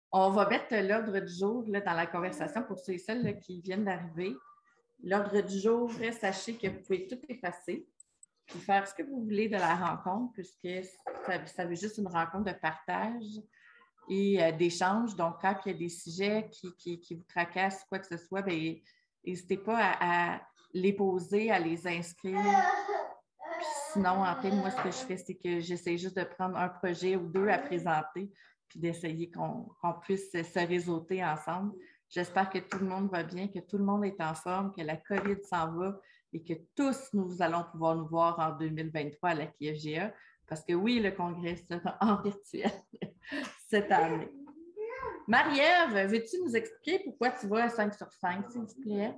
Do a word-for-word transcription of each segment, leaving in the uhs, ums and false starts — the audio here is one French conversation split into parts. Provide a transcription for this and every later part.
On va mettre l'ordre du jour là, dans la conversation pour ceux et celles là, qui viennent d'arriver. L'ordre du jour, sachez que vous pouvez tout effacer et faire ce que vous voulez de la rencontre, puisque ça, ça veut juste une rencontre de partage et euh, d'échange. Donc, quand il y a des sujets qui, qui, qui vous tracassent, quoi que ce soit, bien, n'hésitez pas à, à les poser, à les inscrire. Puis sinon, en fait, moi, ce que je fais, c'est que j'essaie juste de prendre un projet ou deux à présenter, puis d'essayer qu'on, qu'on puisse se réseauter ensemble. J'espère que tout le monde va bien, que tout le monde est en forme, que la COVID s'en va et que tous nous allons pouvoir nous voir en deux mille vingt-trois à la Q F G A, parce que oui, le congrès sera en virtuel cette année. Marie-Ève, veux-tu nous expliquer pourquoi tu vas à cinq sur cinq, s'il vous plaît?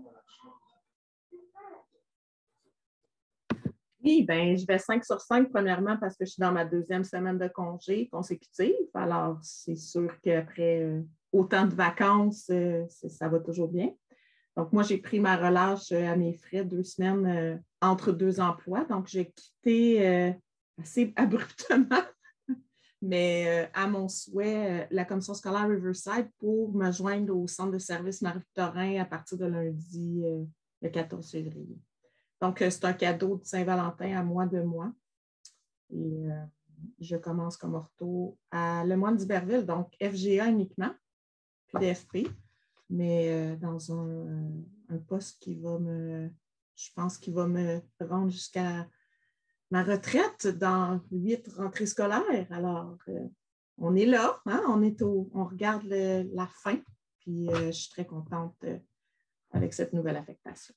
Oui, bien, je vais cinq sur cinq, premièrement, parce que je suis dans ma deuxième semaine de congé consécutive. Alors, c'est sûr qu'après euh, autant de vacances, euh, ça va toujours bien. Donc, moi, j'ai pris ma relâche euh, à mes frais deux semaines euh, entre deux emplois. Donc, j'ai quitté euh, assez abruptement, mais euh, à mon souhait, euh, la commission scolaire Riverside pour me joindre au centre de service Marie-Victorin à partir de lundi, euh, le quatorze février. Donc, c'est un cadeau de Saint-Valentin à moi de moi. Et euh, je commence comme ortho à Le Moine d'Iberville, donc F G A uniquement, puis D F P, mais euh, dans un, un poste qui va me, je pense qu'il va me rendre jusqu'à ma retraite dans huit rentrées scolaires. Alors, euh, on est là, hein? on, est au, on regarde le, la fin, puis euh, je suis très contente euh, avec cette nouvelle affectation.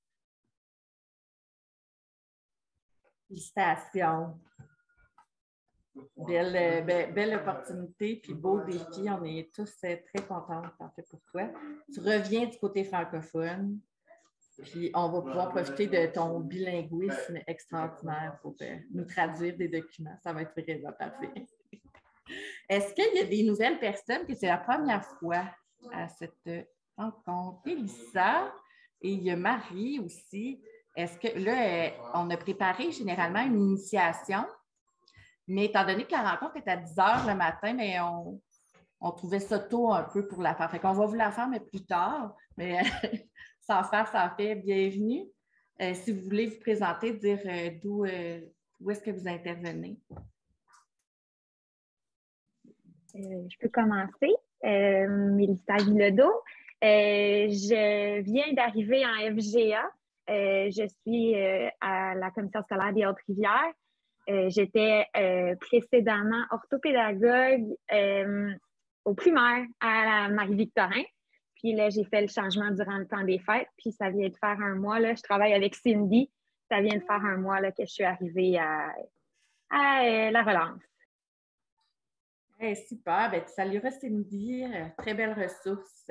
Félicitations. Belle, belle, belle opportunité, puis beau défi. On est tous très contents en fait pour toi. Tu reviens du côté francophone, puis on va pouvoir profiter de ton bilinguisme extraordinaire pour euh, nous traduire des documents. Ça va être vraiment parfait. Est-ce qu'il y a des nouvelles personnes que c'est la première fois à cette rencontre? Élissa et il y a Marie aussi. Est-ce que là, on a préparé généralement une initiation, mais étant donné que la rencontre est à dix heures le matin, mais on, on trouvait ça tôt un peu pour la faire. Fait qu'on va vous la faire, mais plus tard. Mais sans faire, sans fait, bienvenue. Euh, si vous voulez vous présenter, dire euh, d'où euh, où est-ce que vous intervenez. Euh, je peux commencer. Euh, Mélissa Bilodeau. Euh, je viens d'arriver en F G A. Euh, je suis euh, à la commission scolaire des Hautes-Rivières. Euh, j'étais euh, précédemment orthopédagogue euh, au primaire à la Marie-Victorin. Puis là, j'ai fait le changement durant le temps des fêtes. Puis ça vient de faire un mois. Là, je travaille avec Cindy. Ça vient de faire un mois là, que je suis arrivée à, à euh, la relance. Hey, super. Ben, tu salueras Cindy. Très belle ressource.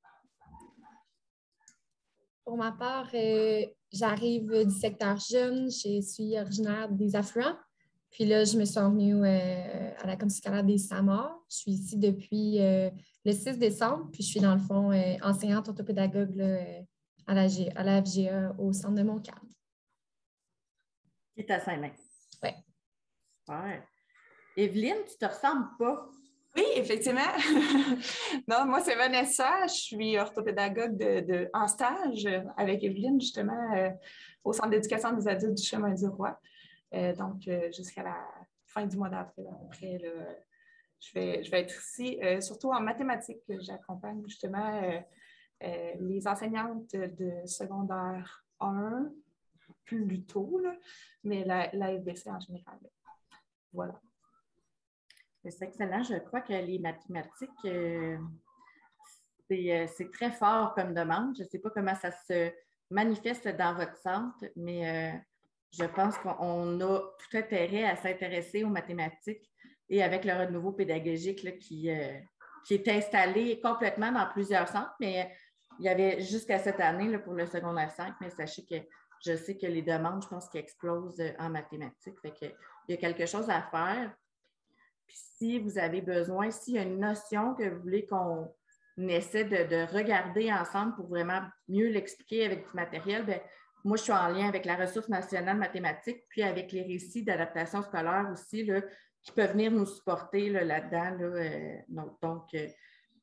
Pour ma part, euh, j'arrive du secteur jeune. Je suis originaire des Affluents. Puis là, je me suis revenue euh, à la commission scolaire des Samars. Je suis ici depuis euh, le six décembre. Puis je suis dans le fond euh, enseignante orthopédagogue là, euh, à, la G, à la F G A au centre de Montcalm. Qui est à Saint-Lin. Oui. Super. Evelyne, tu ne te ressembles pas? Oui, effectivement. Non, moi, c'est Vanessa. Je suis orthopédagogue de, de, en stage avec Evelyne, justement, euh, au Centre d'éducation des adultes du Chemin du Roi. Euh, donc, euh, jusqu'à la fin du mois d'avril. Après, là, je, vais, je vais être ici, euh, surtout en mathématiques. J'accompagne justement euh, euh, les enseignantes de secondaire un, plus tôt, là, mais la, la F B C en général. Voilà. C'est excellent. Je crois que les mathématiques, euh, c'est, c'est très fort comme demande. Je ne sais pas comment ça se manifeste dans votre centre, mais euh, je pense qu'on a tout intérêt à s'intéresser aux mathématiques et avec le renouveau pédagogique là, qui, euh, qui est installé complètement dans plusieurs centres, mais il y avait jusqu'à cette année là, pour le secondaire cinq, mais sachez que je sais que les demandes, je pense, qu'ils explosent en mathématiques. Fait que, il y a quelque chose à faire. Puis si vous avez besoin, s'il y a une notion que vous voulez qu'on essaie de, de regarder ensemble pour vraiment mieux l'expliquer avec du matériel, bien, moi, je suis en lien avec la Ressource nationale mathématique, puis avec les récits d'adaptation scolaire aussi, là, qui peuvent venir nous supporter là, là-dedans. Là, euh, donc, donc euh,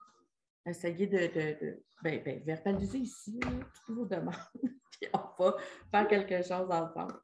essayer de, de, de ben, ben, verbaliser ici là, toutes vos demandes, puis on va faire quelque chose ensemble.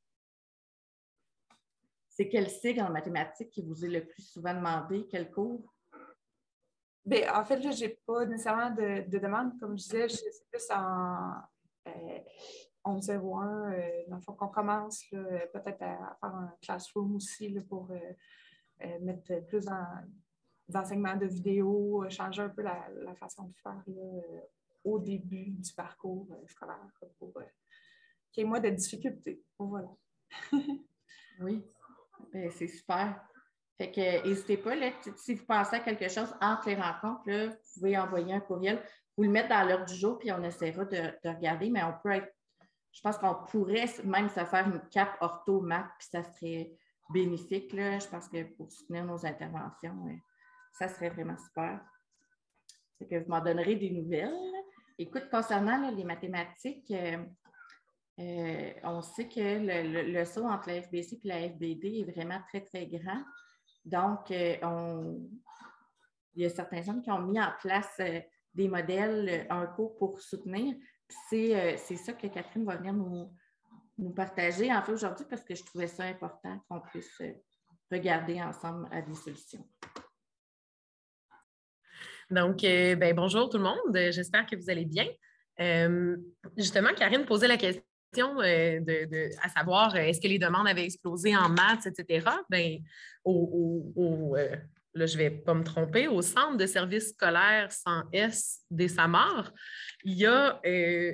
C'est quel sigle en mathématiques qui vous est le plus souvent demandé? Quel cours? Bien, en fait, là, je n'ai pas nécessairement de, de demande. Comme je disais, je suis plus en euh, onze zéro un. Euh, dans le fond, qu'on commence peut-être à faire un classroom aussi là, pour euh, euh, mettre plus d'enseignement de vidéo, changer un peu la, la façon de faire là, euh, au début du parcours euh, scolaire pour euh, qu'il y ait moins de difficultés. Voilà. Oui, bien, c'est super. Fait que n'hésitez pas, là, si vous pensez à quelque chose entre les rencontres, là, vous pouvez envoyer un courriel, vous le mettre dans l'heure du jour, puis on essaiera de, de regarder, mais on peut être, je pense qu'on pourrait même se faire une cape ortho-maths, puis ça serait bénéfique, là. Je pense que pour soutenir nos interventions, ça serait vraiment super. Fait que vous m'en donnerez des nouvelles. Écoute, concernant là, les mathématiques, euh, euh, on sait que le, le, le saut entre la F B C et la F B D est vraiment très, très grand. Donc, euh, on, il y a certains hommes qui ont mis en place euh, des modèles, un cours pour soutenir. C'est euh, ça que Catherine va venir nous, nous partager en fait aujourd'hui parce que je trouvais ça important qu'on puisse euh, regarder ensemble à des solutions. Donc, euh, ben, bonjour tout le monde. J'espère que vous allez bien. Euh, justement, Karine posait la question euh, de, de, à savoir euh, est-ce que les demandes avaient explosé en maths, et cetera. Bien, au, au, au euh, là, je ne vais pas me tromper, au Centre de services scolaires sans S des Samars, il y a euh,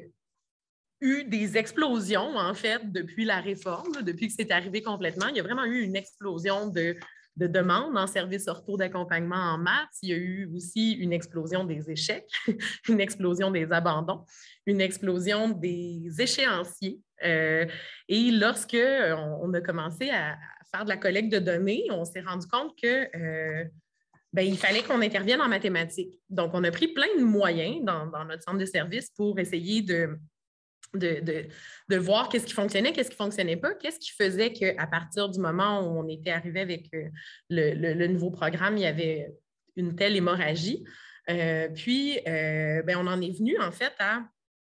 eu des explosions, en fait, depuis la réforme, là, depuis que c'est arrivé complètement. Il y a vraiment eu une explosion de de demandes en services ortho d'accompagnement en maths. Il y a eu aussi une explosion des échecs, une explosion des abandons, une explosion des échéanciers. Euh, et lorsque on a commencé à faire de la collecte de données, on s'est rendu compte que euh, ben, il fallait qu'on intervienne en mathématiques. Donc, on a pris plein de moyens dans, dans notre centre de service pour essayer de De, de, de voir qu'est-ce qui fonctionnait, qu'est-ce qui ne fonctionnait pas, qu'est-ce qui faisait qu'à partir du moment où on était arrivé avec le, le, le nouveau programme, il y avait une telle hémorragie. Euh, puis, euh, ben, on en est venu, en fait, à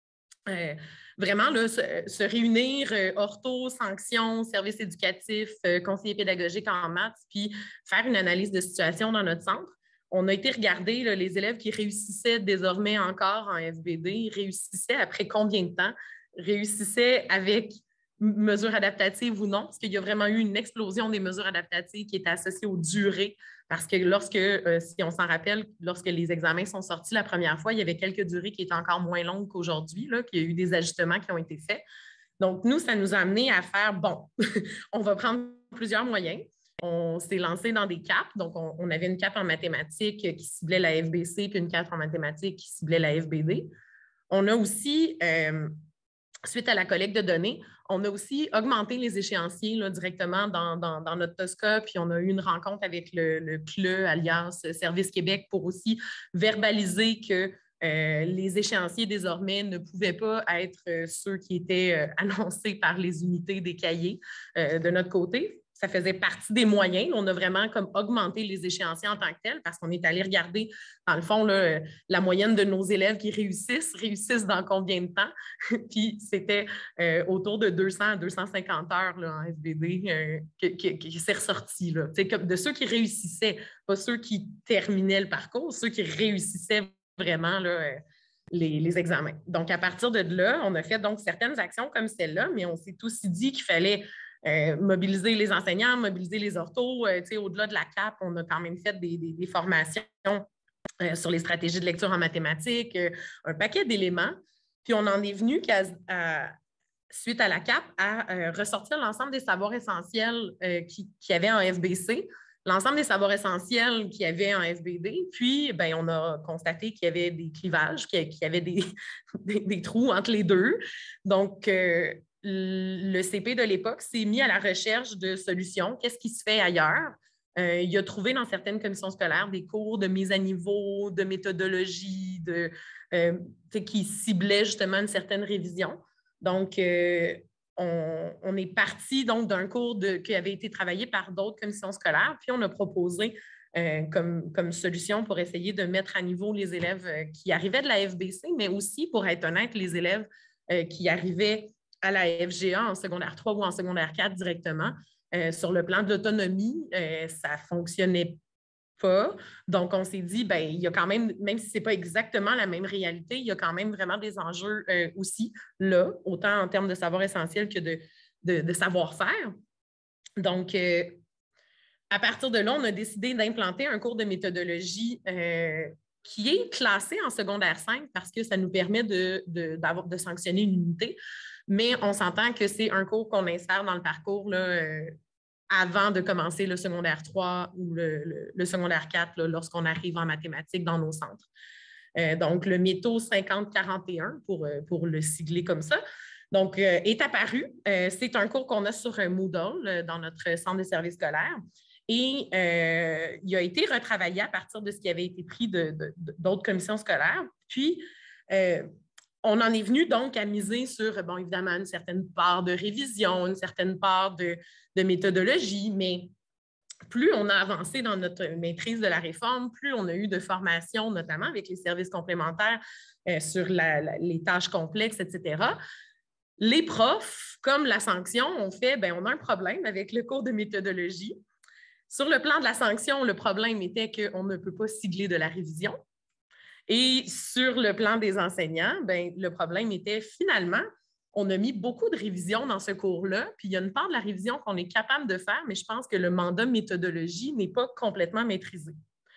euh, vraiment là, se, se réunir, euh, ortho, sanctions, services éducatifs, euh, conseillers pédagogiques en maths, puis faire une analyse de situation dans notre centre. On a été regarder là, les élèves qui réussissaient désormais encore en F B D, réussissaient après combien de temps, réussissaient avec mesures adaptatives ou non, parce qu'il y a vraiment eu une explosion des mesures adaptatives qui étaient associées aux durées, parce que lorsque, euh, si on s'en rappelle, lorsque les examens sont sortis la première fois, il y avait quelques durées qui étaient encore moins longues qu'aujourd'hui, qu'il y a eu des ajustements qui ont été faits. Donc, nous, ça nous a amené à faire, bon, on va prendre plusieurs moyens. On s'est lancé dans des capes. Donc, on, on avait une cape en mathématiques qui ciblait la F B C, puis une cape en mathématiques qui ciblait la F B D. On a aussi, euh, suite à la collecte de données, on a aussi augmenté les échéanciers là, directement dans, dans, dans notre TOSCA, puis on a eu une rencontre avec le, le C L E, alias Service Québec, pour aussi verbaliser que euh, les échéanciers désormais ne pouvaient pas être euh, ceux qui étaient euh, annoncés par les unités des cahiers euh, de notre côté. Ça faisait partie des moyens. On a vraiment comme augmenté les échéanciers en tant que tels parce qu'on est allé regarder, dans le fond, là, la moyenne de nos élèves qui réussissent, réussissent dans combien de temps. Puis c'était euh, autour de deux cents à deux cent cinquante heures là, en F B D euh, qui s'est ressorti. Là. Comme de ceux qui réussissaient, pas ceux qui terminaient le parcours, ceux qui réussissaient vraiment là, euh, les, les examens. Donc, à partir de là, on a fait donc certaines actions comme celle-là, mais on s'est aussi dit qu'il fallait Euh, mobiliser les enseignants, mobiliser les orthos. Euh, au-delà de la cape, on a quand même fait des, des, des formations euh, sur les stratégies de lecture en mathématiques, euh, un paquet d'éléments. Puis on en est venu, qu'à, à, suite à la cape, à euh, ressortir l'ensemble des savoirs essentiels euh, qu'il qui y avait en F B C, l'ensemble des savoirs essentiels qu'il y avait en F B D. Puis, ben, on a constaté qu'il y avait des clivages, qu'il y avait des, des, des trous entre les deux. Donc, euh, le C P de l'époque s'est mis à la recherche de solutions. Qu'est-ce qui se fait ailleurs? Euh, il a trouvé dans certaines commissions scolaires des cours de mise à niveau, de méthodologie, de, euh, qui ciblaient justement une certaine révision. Donc, euh, on, on est parti donc d'un cours de, qui avait été travaillé par d'autres commissions scolaires, puis on a proposé euh, comme, comme solution pour essayer de mettre à niveau les élèves euh, qui arrivaient de la F B C, mais aussi, pour être honnête, les élèves euh, qui arrivaient à la F G A en secondaire trois ou en secondaire quatre directement. Euh, sur le plan de l'autonomie, euh, ça ne fonctionnait pas. Donc, on s'est dit, ben, il y a quand même, même si ce n'est pas exactement la même réalité, il y a quand même vraiment des enjeux euh, aussi là, autant en termes de savoir essentiel que de, de, de savoir-faire. Donc, euh, à partir de là, on a décidé d'implanter un cours de méthodologie euh, qui est classé en secondaire cinq parce que ça nous permet de, de, d'avoir, de sanctionner une unité. Mais on s'entend que c'est un cours qu'on insère dans le parcours là, euh, avant de commencer le secondaire trois ou le, le, le secondaire quatre là, lorsqu'on arrive en mathématiques dans nos centres. Euh, donc, le métaux cinquante quarante et un, pour, pour le sigler comme ça, donc, euh, est apparu. Euh, c'est un cours qu'on a sur un Moodle euh, dans notre centre de services scolaires. Et euh, il a été retravaillé à partir de ce qui avait été pris de, de, d'autres commissions scolaires. Puis, euh, on en est venu donc à miser sur, bon, évidemment, une certaine part de révision, une certaine part de, de méthodologie, mais plus on a avancé dans notre maîtrise de la réforme, plus on a eu de formation, notamment avec les services complémentaires euh, sur la, la, les tâches complexes, et cetera. Les profs, comme la sanction, ont fait, bien, on a un problème avec le cours de méthodologie. Sur le plan de la sanction, le problème était qu'on ne peut pas sigler de la révision. Et sur le plan des enseignants, bien, le problème était finalement, on a mis beaucoup de révisions dans ce cours-là, puis il y a une part de la révision qu'on est capable de faire, mais je pense que le mandat méthodologie n'est pas complètement maîtrisé.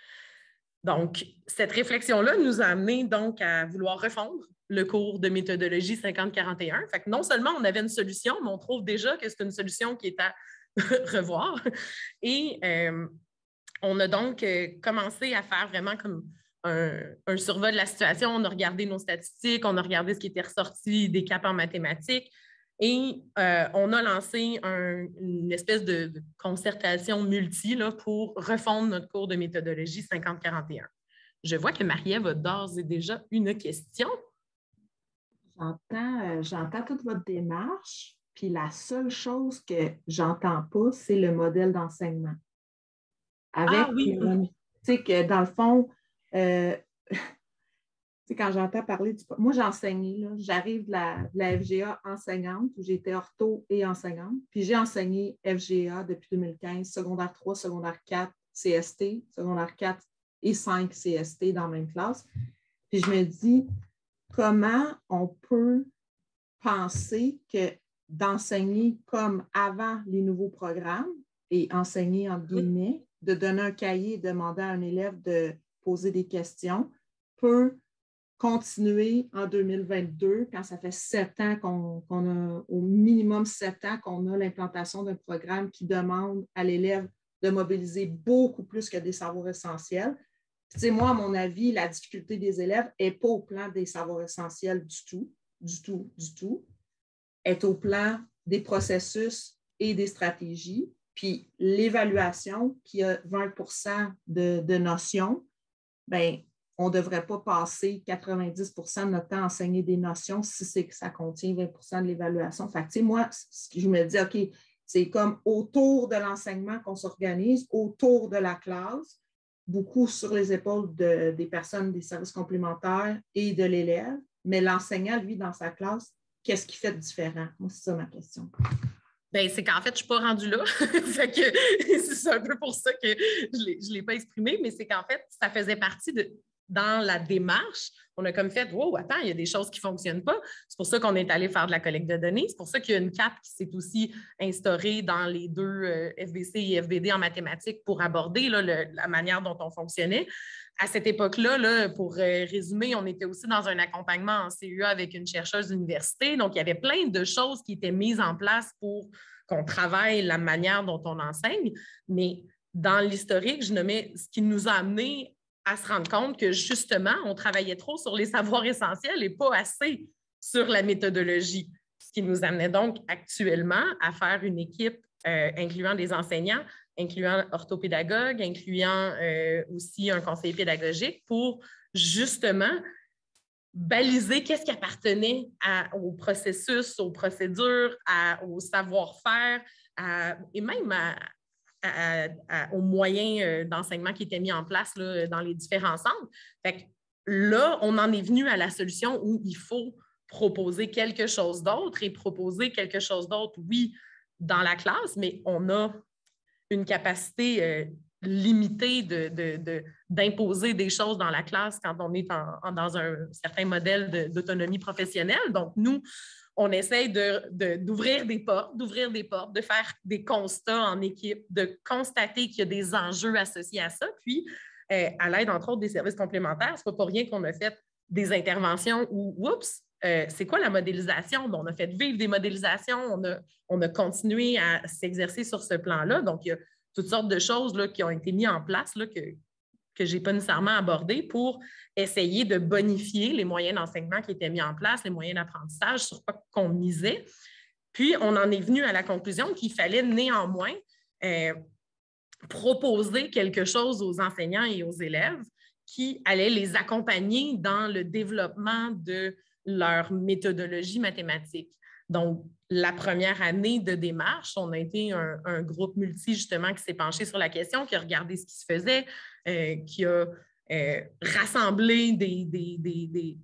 Donc, cette réflexion-là nous a amené donc à vouloir refondre le cours de méthodologie cinquante quarante et un. Fait que non seulement on avait une solution, mais on trouve déjà que c'est une solution qui est à revoir. Et euh, on a donc euh, commencé à faire vraiment comme un, un survol de la situation. On a regardé nos statistiques, on a regardé ce qui était ressorti des caps en mathématiques et euh, on a lancé un, une espèce de, de concertation multi là, pour refondre notre cours de méthodologie cinquante quarante et un. Je vois que Marie-Ève a d'ores et déjà une question. J'entends, euh, j'entends toute votre démarche, puis la seule chose que j'entends pas, c'est le modèle d'enseignement. Avec, ah oui! Tu sais que dans le fond, euh, tu sais, quand j'entends parler du... Moi, j'ai enseigné, là, j'arrive de la, de la F G A enseignante, où j'étais ortho et enseignante, puis j'ai enseigné F G A depuis deux mille quinze, secondaire trois, secondaire quatre, C S T, secondaire quatre et cinq C S T dans la même classe. Puis je me dis, comment on peut penser que d'enseigner comme avant les nouveaux programmes et enseigner en guillemets, de donner un cahier et demander à un élève de poser des questions, peut continuer en deux mille vingt-deux, quand ça fait sept ans qu'on, qu'on a, au minimum sept ans qu'on a l'implantation d'un programme qui demande à l'élève de mobiliser beaucoup plus que des savoirs essentiels. Tu sais, moi, à mon avis, la difficulté des élèves n'est pas au plan des savoirs essentiels du tout, du tout, du tout. Elle est au plan des processus et des stratégies. Puis l'évaluation, qui a vingt pour cent de, de notions, bien, on ne devrait pas passer quatre-vingt-dix pour cent de notre temps à enseigner des notions si c'est que ça contient vingt pour cent de l'évaluation. Fait que, tu sais, moi, je me dis, OK, c'est comme autour de l'enseignement qu'on s'organise, autour de la classe, beaucoup sur les épaules de, des personnes des services complémentaires et de l'élève, mais l'enseignant, lui, dans sa classe, qu'est-ce qu'il fait de différent? Moi, c'est ça ma question. Bien, c'est qu'en fait, je ne suis pas rendue là. Fait que c'est un peu pour ça que je ne l'ai pas exprimé, mais c'est qu'en fait, ça faisait partie de, dans la démarche, on a comme fait, wow, attends, il y a des choses qui ne fonctionnent pas. C'est pour ça qu'on est allé faire de la collecte de données. C'est pour ça qu'il y a une C A P qui s'est aussi instaurée dans les deux euh, F B C et F B D en mathématiques pour aborder là, le, la manière dont on fonctionnait. À cette époque-là, là, pour euh, résumer, on était aussi dans un accompagnement en C U A avec une chercheuse d'université. Donc, il y avait plein de choses qui étaient mises en place pour qu'on travaille la manière dont on enseigne. Mais dans l'historique, je nommais ce qui nous a amené à se rendre compte que, justement, on travaillait trop sur les savoirs essentiels et pas assez sur la méthodologie. Ce qui nous amenait donc actuellement à faire une équipe euh, incluant des enseignants, incluant orthopédagogues, incluant euh, aussi un conseiller pédagogique pour, justement, baliser qu'est-ce qui appartenait à, au processus, aux procédures, à, au savoir-faire à, et même à, à, à, aux moyens d'enseignement qui étaient mis en place là, dans les différents centres. Fait que là, on en est venu à la solution où il faut proposer quelque chose d'autre et proposer quelque chose d'autre, oui, dans la classe, mais on a une capacité euh, limitée de, de, de, d'imposer des choses dans la classe quand on est en, en, dans un certain modèle de, d'autonomie professionnelle. Donc, nous, on essaye de, de, d'ouvrir des portes, d'ouvrir des portes, de faire des constats en équipe, de constater qu'il y a des enjeux associés à ça, puis euh, à l'aide, entre autres, des services complémentaires, c'est pas pour rien qu'on a fait des interventions où, oups, Euh, c'est quoi la modélisation? Bon, on a fait vivre des modélisations, on a, on a continué à s'exercer sur ce plan-là. Donc, il y a toutes sortes de choses là, qui ont été mises en place là, que, que je n'ai pas nécessairement abordées pour essayer de bonifier les moyens d'enseignement qui étaient mis en place, les moyens d'apprentissage, sur quoi qu'on misait. Puis, on en est venu à la conclusion qu'il fallait néanmoins euh, proposer quelque chose aux enseignants et aux élèves qui allait les accompagner dans le développement de leur méthodologie mathématique. Donc, la première année de démarche, on a été un, un groupe multi, justement, qui s'est penché sur la question, qui a regardé ce qui se faisait, euh, qui a euh, rassemblé des, des, des, des,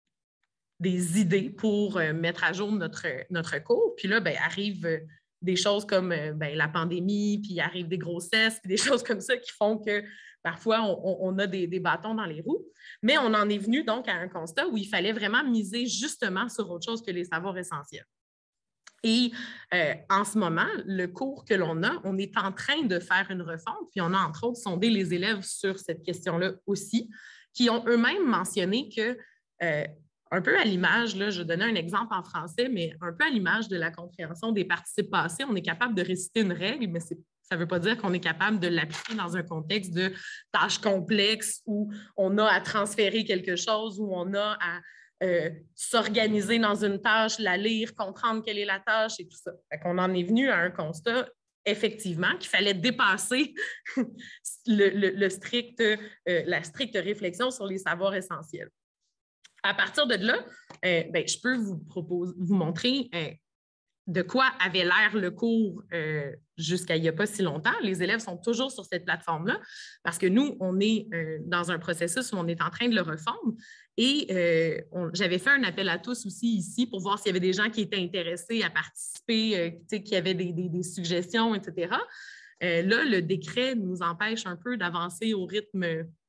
des idées pour euh, mettre à jour notre, notre cours. Puis là, bien, arrivent euh, des choses comme euh, bien, la pandémie, puis arrivent des grossesses, puis des choses comme ça qui font que parfois, on, on a des, des bâtons dans les roues, mais on en est venu donc à un constat où il fallait vraiment miser justement sur autre chose que les savoirs essentiels. Et euh, en ce moment, le cours que l'on a, on est en train de faire une refonte, puis on a entre autres sondé les élèves sur cette question-là aussi, qui ont eux-mêmes mentionné que, euh, un peu à l'image, là, je donnais un exemple en français, mais un peu à l'image de la compréhension des participes passés, on est capable de réciter une règle, mais c'est ça ne veut pas dire qu'on est capable de l'appliquer dans un contexte de tâches complexes où on a à transférer quelque chose, où on a à euh, s'organiser dans une tâche, la lire, comprendre quelle est la tâche et tout ça. Fait qu'on en est venu à un constat, effectivement, qu'il fallait dépasser le, le, le strict, euh, la stricte réflexion sur les savoirs essentiels. À partir de là, euh, ben, je peux vous, propose, vous montrer euh, de quoi avait l'air le cours euh, jusqu'à il n'y a pas si longtemps. Les élèves sont toujours sur cette plateforme-là parce que nous, on est euh, dans un processus où on est en train de le refondre. Et euh, on, j'avais fait un appel à tous aussi ici pour voir s'il y avait des gens qui étaient intéressés à participer, euh, qui avaient des, des, des suggestions, et cetera. Euh, là, le décret nous empêche un peu d'avancer au rythme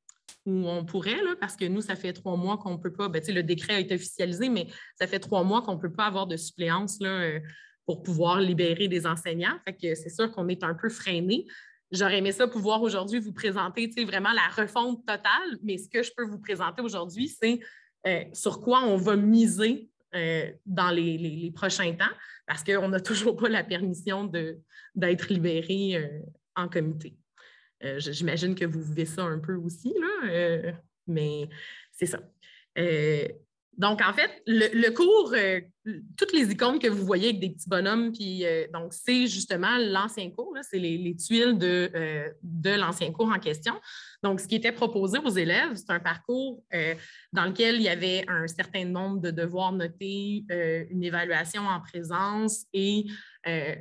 où on pourrait, là, parce que nous, ça fait trois mois qu'on ne peut pas, ben, le décret a été officialisé, mais ça fait trois mois qu'on ne peut pas avoir de suppléance là, euh, pour pouvoir libérer des enseignants. Fait que c'est sûr qu'on est un peu freiné. J'aurais aimé ça pouvoir aujourd'hui vous présenter vraiment la refonte totale, mais ce que je peux vous présenter aujourd'hui, c'est euh, sur quoi on va miser euh, dans les, les, les prochains temps, parce qu'on n'a toujours pas la permission de, d'être libéré euh, en comité. Euh, j'imagine que vous vivez ça un peu aussi, là, euh, mais c'est ça. Euh, donc, en fait, le, le cours, euh, toutes les icônes que vous voyez avec des petits bonhommes, puis euh, donc, c'est justement l'ancien cours, là, c'est les, les tuiles de, euh, de l'ancien cours en question. Donc, ce qui était proposé aux élèves, c'est un parcours euh, dans lequel il y avait un certain nombre de devoirs notés, euh, une évaluation en présence et euh,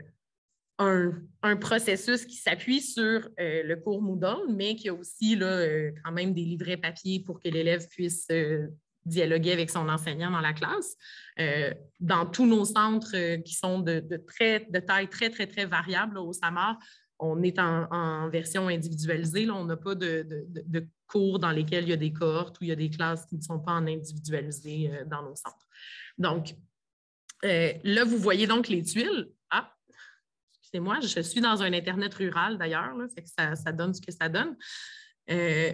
Un, un processus qui s'appuie sur euh, le cours Moodle, mais qui a aussi là, euh, quand même des livrets papier pour que l'élève puisse euh, dialoguer avec son enseignant dans la classe. Euh, dans tous nos centres euh, qui sont de, de, très, de taille très, très, très variable là, au Samar, on est en, en version individualisée. Là. On n'a pas de, de, de, de cours dans lesquels il y a des cohortes ou il y a des classes qui ne sont pas en individualisé euh, dans nos centres. Donc, euh, là, vous voyez donc les tuiles. Ah! C'est moi, je suis dans un Internet rural d'ailleurs, là, fait que ça, ça donne ce que ça donne. Euh,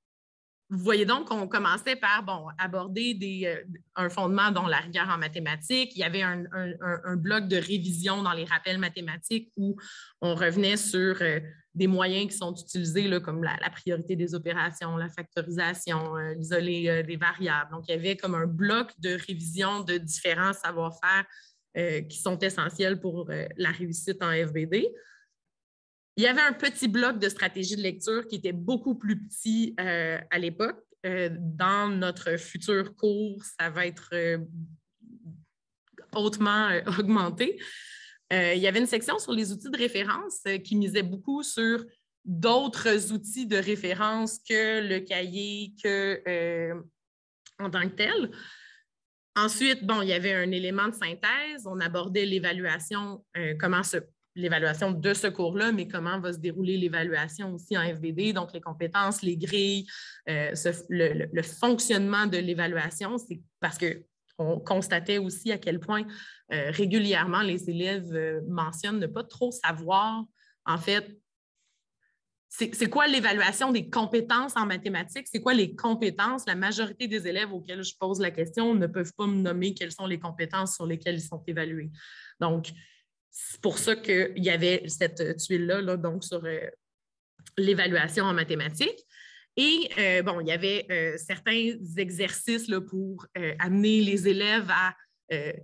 vous voyez donc qu'on commençait par bon, aborder des, euh, un fondement dont la rigueur en mathématiques. Il y avait un, un, un bloc de révision dans les rappels mathématiques où on revenait sur euh, des moyens qui sont utilisés là, comme la, la priorité des opérations, la factorisation, euh, l'isolé euh, des variables. Donc, il y avait comme un bloc de révision de différents savoir-faire Euh, qui sont essentiels pour euh, la réussite en F B D. Il y avait un petit bloc de stratégie de lecture qui était beaucoup plus petit euh, à l'époque. Euh, dans notre futur cours, ça va être euh, hautement euh, augmenté. Euh, il y avait une section sur les outils de référence euh, qui misait beaucoup sur d'autres outils de référence que le cahier, que euh, en tant que tel. Ensuite, bon, il y avait un élément de synthèse. On abordait l'évaluation, euh, comment se, l'évaluation de ce cours-là, mais comment va se dérouler l'évaluation aussi en F B D, donc les compétences, les grilles, euh, ce, le, le, le fonctionnement de l'évaluation. C'est parce qu'on constatait aussi à quel point euh, régulièrement les élèves euh, mentionnent ne pas trop savoir, en fait, c'est quoi l'évaluation des compétences en mathématiques? C'est quoi les compétences? La majorité des élèves auxquels je pose la question ne peuvent pas me nommer quelles sont les compétences sur lesquelles ils sont évalués. Donc, c'est pour ça qu'il y avait cette tuile-là là, donc sur euh, l'évaluation en mathématiques. Et euh, bon, il y avait euh, certains exercices là, pour euh, amener les élèves à, euh,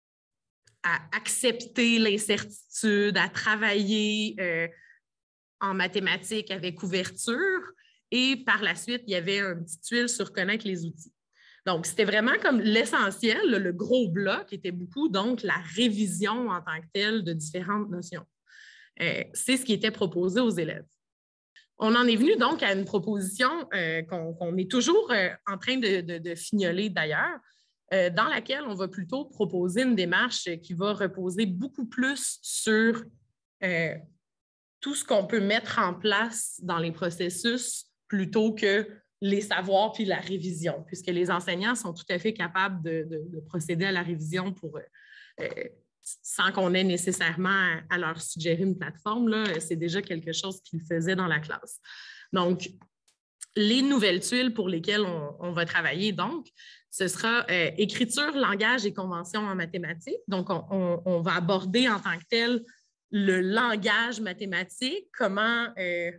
à accepter l'incertitude, à travailler euh, en mathématiques avec ouverture, et par la suite, il y avait une petite tuile sur connaître les outils. Donc, c'était vraiment comme l'essentiel, le gros bloc était beaucoup, donc, la révision en tant que telle de différentes notions. Euh, c'est ce qui était proposé aux élèves. On en est venu donc à une proposition euh, qu'on qu'on est toujours euh, en train de, de, de fignoler d'ailleurs, euh, dans laquelle on va plutôt proposer une démarche qui va reposer beaucoup plus sur euh, tout ce qu'on peut mettre en place dans les processus plutôt que les savoirs puis la révision, puisque les enseignants sont tout à fait capables de, de, de procéder à la révision pour, euh, sans qu'on ait nécessairement à, à leur suggérer une plateforme. C'est déjà quelque chose qu'ils faisaient dans la classe. Donc, les nouvelles tuiles pour lesquelles on, on va travailler, donc, ce sera euh, écriture, langage et convention en mathématiques. Donc, on, on, on va aborder en tant que tel le langage mathématique, comment euh,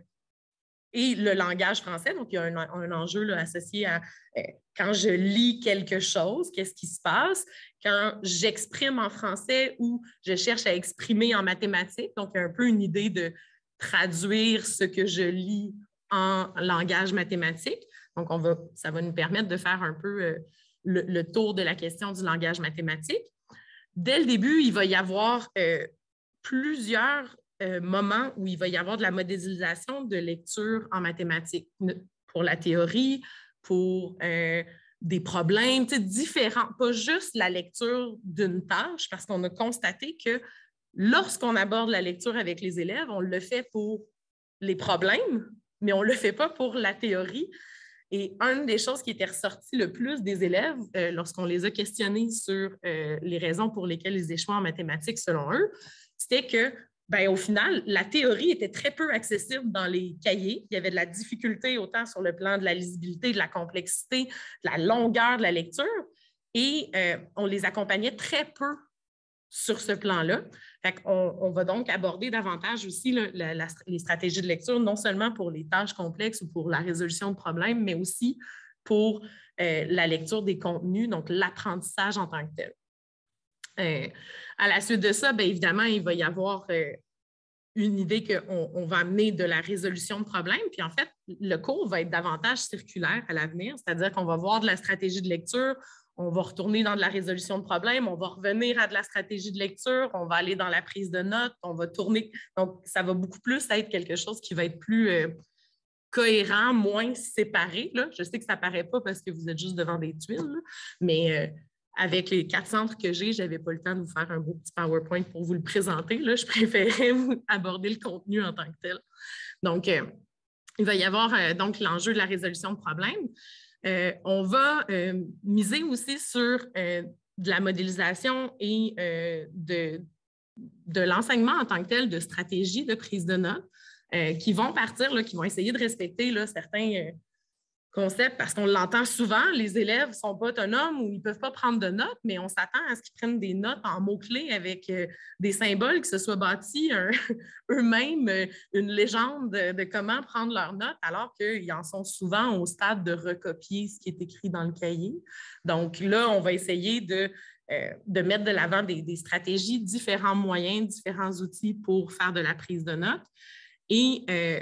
et le langage français. Donc, il y a un, un enjeu là, associé à euh, quand je lis quelque chose, qu'est-ce qui se passe? Quand j'exprime en français ou je cherche à exprimer en mathématiques. Donc, il y a un peu une idée de traduire ce que je lis en langage mathématique. Donc, on va, ça va nous permettre de faire un peu euh, le, le tour de la question du langage mathématique. Dès le début, il va y avoir euh, plusieurs euh, moments où il va y avoir de la modélisation de lecture en mathématiques pour la théorie, pour euh, des problèmes différents, pas juste la lecture d'une tâche, parce qu'on a constaté que lorsqu'on aborde la lecture avec les élèves, on le fait pour les problèmes, mais on ne le fait pas pour la théorie. Et une des choses qui était ressortie le plus des élèves euh, lorsqu'on les a questionnés sur euh, les raisons pour lesquelles ils échouaient en mathématiques selon eux, c'était que, ben, au final, la théorie était très peu accessible dans les cahiers. Il y avait de la difficulté autant sur le plan de la lisibilité, de la complexité, de la longueur de la lecture, et euh, on les accompagnait très peu sur ce plan-là. Fait qu'on, on va donc aborder davantage aussi là, la, la, les stratégies de lecture, non seulement pour les tâches complexes ou pour la résolution de problèmes, mais aussi pour euh, la lecture des contenus, donc l'apprentissage en tant que tel. Euh, à la suite de ça, bien évidemment, il va y avoir euh, une idée qu'on on va amener de la résolution de problèmes. Puis en fait, le cours va être davantage circulaire à l'avenir, c'est-à-dire qu'on va voir de la stratégie de lecture, on va retourner dans de la résolution de problèmes, on va revenir à de la stratégie de lecture, on va aller dans la prise de notes, on va tourner. Donc, ça va beaucoup plus être quelque chose qui va être plus euh, cohérent, moins séparé. Là. Je sais que ça ne paraît pas parce que vous êtes juste devant des tuiles, là, mais euh, avec les quatre centres que j'ai, je n'avais pas le temps de vous faire un beau petit PowerPoint pour vous le présenter. Là. Je préférais vous aborder le contenu en tant que tel. Donc, euh, il va y avoir euh, donc l'enjeu de la résolution de problèmes. Euh, on va euh, miser aussi sur euh, de la modélisation et euh, de, de l'enseignement en tant que tel, de stratégies de prise de notes euh, qui vont partir, là, qui vont essayer de respecter là, certains euh, concepts, parce qu'on l'entend souvent, les élèves ne sont pas autonomes ou ils ne peuvent pas prendre de notes, mais on s'attend à ce qu'ils prennent des notes en mots-clés avec euh, des symboles qui se soient bâtis un, eux-mêmes, euh, une légende de, de comment prendre leurs notes, alors qu'ils en sont souvent au stade de recopier ce qui est écrit dans le cahier. Donc là, on va essayer de, euh, de mettre de l'avant des, des stratégies, différents moyens, différents outils pour faire de la prise de notes. Et euh,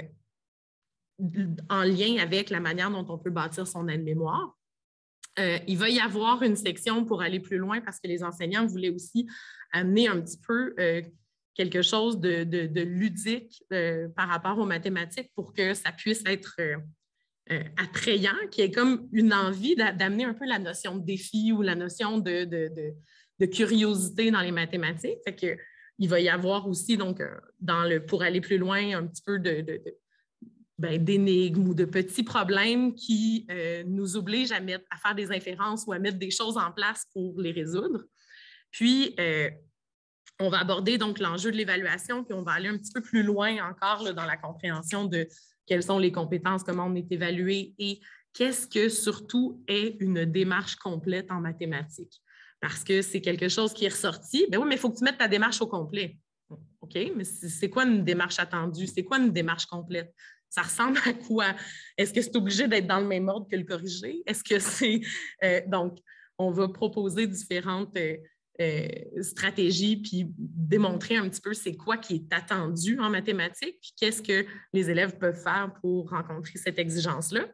en lien avec la manière dont on peut bâtir son aide-mémoire. Euh, il va y avoir une section pour aller plus loin parce que les enseignants voulaient aussi amener un petit peu euh, quelque chose de, de, de ludique euh, par rapport aux mathématiques pour que ça puisse être euh, euh, attrayant, qu'il y ait comme une envie d'amener un peu la notion de défi ou la notion de, de, de, de curiosité dans les mathématiques. Fait que, il va y avoir aussi, donc, euh, dans le, pour aller plus loin, un petit peu de, de, de ben, d'énigmes ou de petits problèmes qui euh, nous obligent à, mettre, à faire des inférences ou à mettre des choses en place pour les résoudre. Puis, euh, on va aborder donc l'enjeu de l'évaluation, puis on va aller un petit peu plus loin encore là, dans la compréhension de quelles sont les compétences, comment on est évalué et qu'est-ce que surtout est une démarche complète en mathématiques. Parce que c'est quelque chose qui est ressorti. Bien oui, mais il faut que tu mettes ta démarche au complet. OK, mais c'est quoi une démarche attendue? C'est quoi une démarche complète? Ça ressemble à quoi? Est-ce que c'est obligé d'être dans le même ordre que le corrigé? Est-ce que c'est... Euh, donc, on va proposer différentes euh, euh, stratégies puis démontrer un petit peu c'est quoi qui est attendu en mathématiques puis qu'est-ce que les élèves peuvent faire pour rencontrer cette exigence-là.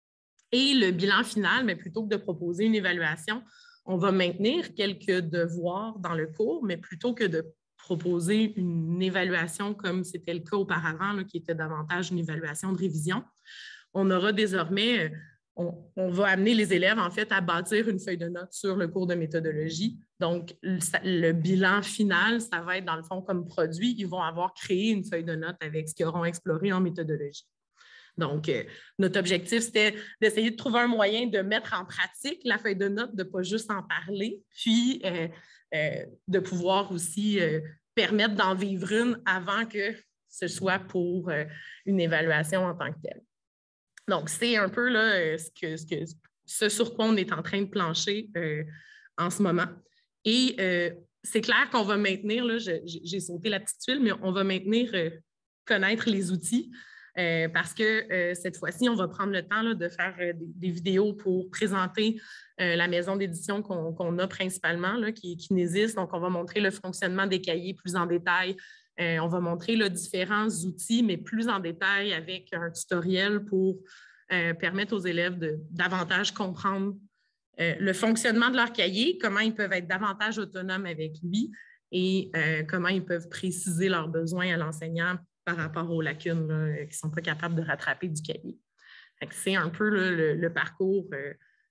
Et le bilan final, mais plutôt que de proposer une évaluation, on va maintenir quelques devoirs dans le cours, mais plutôt que de proposer une évaluation comme c'était le cas auparavant, là, qui était davantage une évaluation de révision. On aura désormais, on, on va amener les élèves en fait à bâtir une feuille de notes sur le cours de méthodologie. Donc, le, le bilan final, ça va être dans le fond comme produit. Ils vont avoir créé une feuille de notes avec ce qu'ils auront exploré en méthodologie. Donc, euh, notre objectif, c'était d'essayer de trouver un moyen de mettre en pratique la feuille de notes, de ne pas juste en parler, puis euh, euh, de pouvoir aussi euh, permettre d'en vivre une avant que ce soit pour euh, une évaluation en tant que telle. Donc, c'est un peu là, ce, que, ce, que, ce sur quoi on est en train de plancher euh, en ce moment. Et euh, c'est clair qu'on va maintenir, là, j'ai sauté la petite tuile, mais on va maintenir euh, connaître les outils. Euh, parce que euh, cette fois-ci, on va prendre le temps là, de faire euh, des, des vidéos pour présenter euh, la maison d'édition qu'on qu'on a principalement, là, qui est Kinésis. Donc, on va montrer le fonctionnement des cahiers plus en détail. Euh, on va montrer là, différents outils, mais plus en détail avec un tutoriel pour euh, permettre aux élèves de davantage comprendre euh, le fonctionnement de leur cahier, comment ils peuvent être davantage autonomes avec lui et euh, comment ils peuvent préciser leurs besoins à l'enseignant par rapport aux lacunes là, qui ne sont pas capables de rattraper du cahier. C'est un peu là, le, le parcours euh,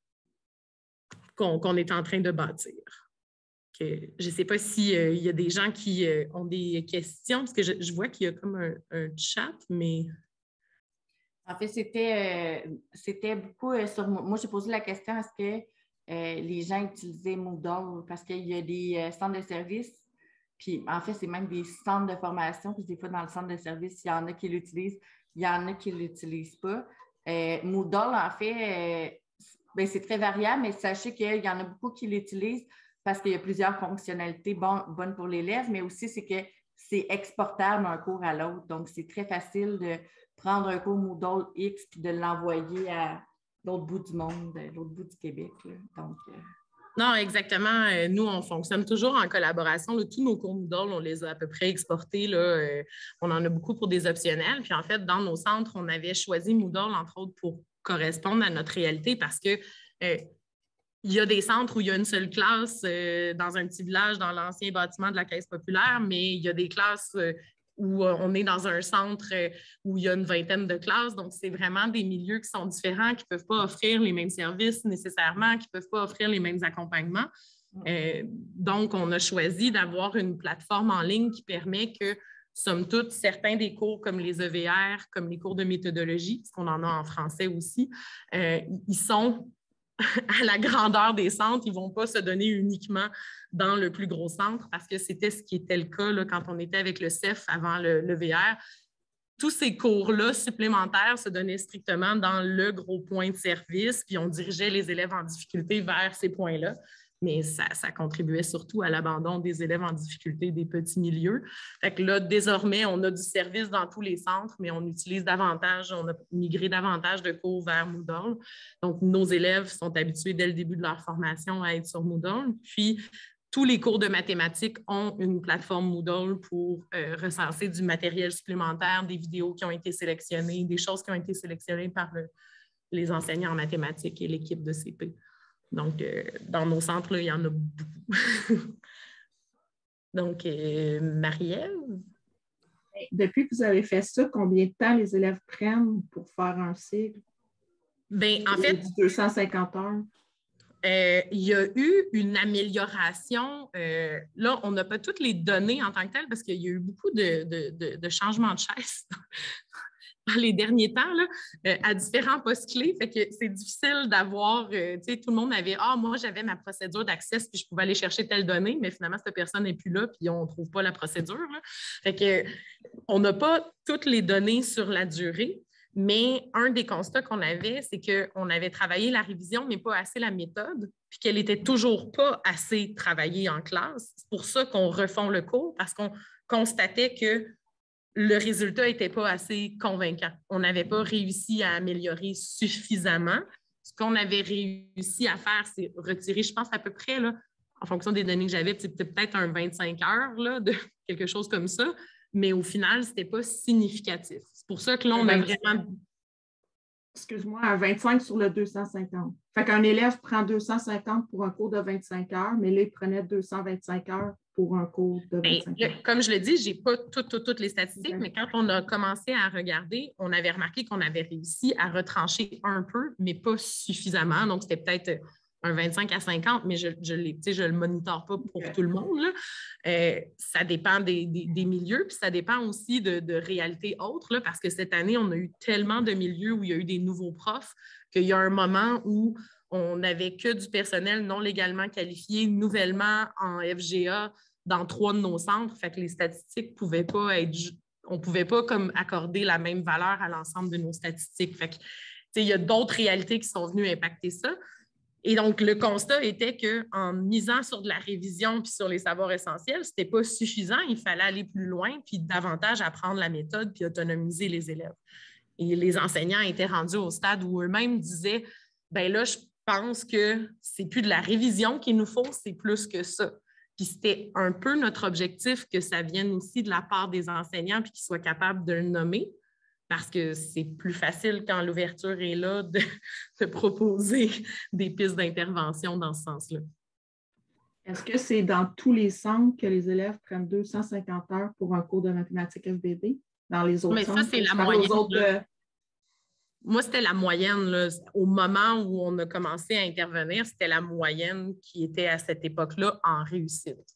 qu'on qu'on est en train de bâtir. Que, je ne sais pas s'il euh, y a des gens qui euh, ont des questions, parce que je, je vois qu'il y a comme un, un chat, mais... En fait, c'était euh, c'était beaucoup euh, sur... Moi, j'ai posé la question, est-ce que euh, les gens utilisaient Moodle? Parce qu'il y a des euh, centres de services. Puis, en fait, c'est même des centres de formation. Puis, des fois, dans le centre de service, il y en a qui l'utilisent, il y en a qui ne l'utilisent pas. Euh, Moodle, en fait, euh, ben, c'est très variable, mais sachez qu'il y en a beaucoup qui l'utilisent parce qu'il y a plusieurs fonctionnalités bon, bonnes pour l'élève, mais aussi, c'est que c'est exportable d'un cours à l'autre. Donc, c'est très facile de prendre un cours Moodle X puis de l'envoyer à l'autre bout du monde, l'autre bout du Québec. Là. Donc... Euh, Non, exactement. Nous, on fonctionne toujours en collaboration. Là, tous nos cours Moodle, on les a à peu près exportés. Là. On en a beaucoup pour des optionnels. Puis en fait, dans nos centres, on avait choisi Moodle, entre autres, pour correspondre à notre réalité parce que euh, il y a des centres où il y a une seule classe euh, dans un petit village, dans l'ancien bâtiment de la Caisse populaire, mais il y a des classes euh, où on est dans un centre où il y a une vingtaine de classes. Donc, c'est vraiment des milieux qui sont différents, qui ne peuvent pas offrir les mêmes services nécessairement, qui ne peuvent pas offrir les mêmes accompagnements. Euh, donc, on a choisi d'avoir une plateforme en ligne qui permet que, somme toute, certains des cours comme les E V R, comme les cours de méthodologie, parce qu'on en a en français aussi, euh, ils sont à la grandeur des centres, ils ne vont pas se donner uniquement dans le plus gros centre parce que c'était ce qui était le cas là, quand on était avec le C E F avant le, le V R. Tous ces cours-là supplémentaires se donnaient strictement dans le gros point de service, puis on dirigeait les élèves en difficulté vers ces points-là. Mais ça, ça contribuait surtout à l'abandon des élèves en difficulté des petits milieux. Fait que là, désormais, on a du service dans tous les centres, mais on utilise davantage, on a migré davantage de cours vers Moodle. Donc, nos élèves sont habitués dès le début de leur formation à être sur Moodle. Puis, tous les cours de mathématiques ont une plateforme Moodle pour euh, recenser du matériel supplémentaire, des vidéos qui ont été sélectionnées, des choses qui ont été sélectionnées par le, les enseignants en mathématiques et l'équipe de C P. Donc, euh, dans nos centres, là, il y en a beaucoup. Donc, euh, Marie-Ève? Depuis que vous avez fait ça, combien de temps les élèves prennent pour faire un cycle? Bien, en fait, deux cent cinquante heures. Euh, il y a eu une amélioration. Euh, là, on n'a pas toutes les données en tant que telles parce qu'il y a eu beaucoup de, de, de, de changements de chaise dans les derniers temps là, euh, à différents postes clés. Fait que c'est difficile d'avoir, euh, tu sais, tout le monde avait, ah, moi, j'avais ma procédure d'accès puis je pouvais aller chercher telle donnée, mais finalement, cette personne n'est plus là puis on ne trouve pas la procédure. Là. Fait que on n'a pas toutes les données sur la durée. Mais un des constats qu'on avait, c'est qu'on avait travaillé la révision, mais pas assez la méthode, puis qu'elle n'était toujours pas assez travaillée en classe. C'est pour ça qu'on refond le cours, parce qu'on constatait que le résultat n'était pas assez convaincant. On n'avait pas réussi à améliorer suffisamment. Ce qu'on avait réussi à faire, c'est retirer, je pense, à peu près, là, en fonction des données que j'avais, c'était peut-être un vingt-cinq heures là, de quelque chose comme ça. Mais au final, ce n'était pas significatif. C'est pour ça que là, on a vraiment... Excuse-moi, un vingt-cinq sur le deux cent cinquante. Fait qu'un élève prend deux cent cinquante pour un cours de vingt-cinq heures, mais là, il prenait deux cent vingt-cinq heures pour un cours de vingt-cinq Bien, heures. Comme je le dis, je n'ai pas toutes, toutes, toutes les statistiques, Okay. Mais quand on a commencé à regarder, on avait remarqué qu'on avait réussi à retrancher un peu, mais pas suffisamment. Donc, c'était peut-être un vingt-cinq à cinquante, mais je ne le monitore pas pour okay. tout le monde. Là. Euh, ça dépend des, des, des milieux, puis ça dépend aussi de, de réalités autres, là, parce que cette année, on a eu tellement de milieux où il y a eu des nouveaux profs qu'il y a un moment où on n'avait que du personnel non légalement qualifié, nouvellement en F G A dans trois de nos centres. Fait que les statistiques ne pouvaient pas être... On ne pouvait pas comme accorder la même valeur à l'ensemble de nos statistiques. Fait que, il y a d'autres réalités qui sont venues impacter ça. Et donc, le constat était qu'en misant sur de la révision puis sur les savoirs essentiels, ce n'était pas suffisant. Il fallait aller plus loin puis davantage apprendre la méthode puis autonomiser les élèves. Et les enseignants étaient rendus au stade où eux-mêmes disaient « bien là, je pense que c'est plus de la révision qu'il nous faut, c'est plus que ça. » Puis c'était un peu notre objectif que ça vienne aussi de la part des enseignants puis qu'ils soient capables de le nommer. Parce que c'est plus facile quand l'ouverture est là de, de proposer des pistes d'intervention dans ce sens-là. Est-ce que c'est dans tous les centres que les élèves prennent deux cent cinquante heures pour un cours de mathématiques F B B? Dans les autres Mais centres? Ça, c'est la moyenne. Autres... Moi, c'était la moyenne. Là. Au moment où on a commencé à intervenir, c'était la moyenne qui était à cette époque-là en réussite.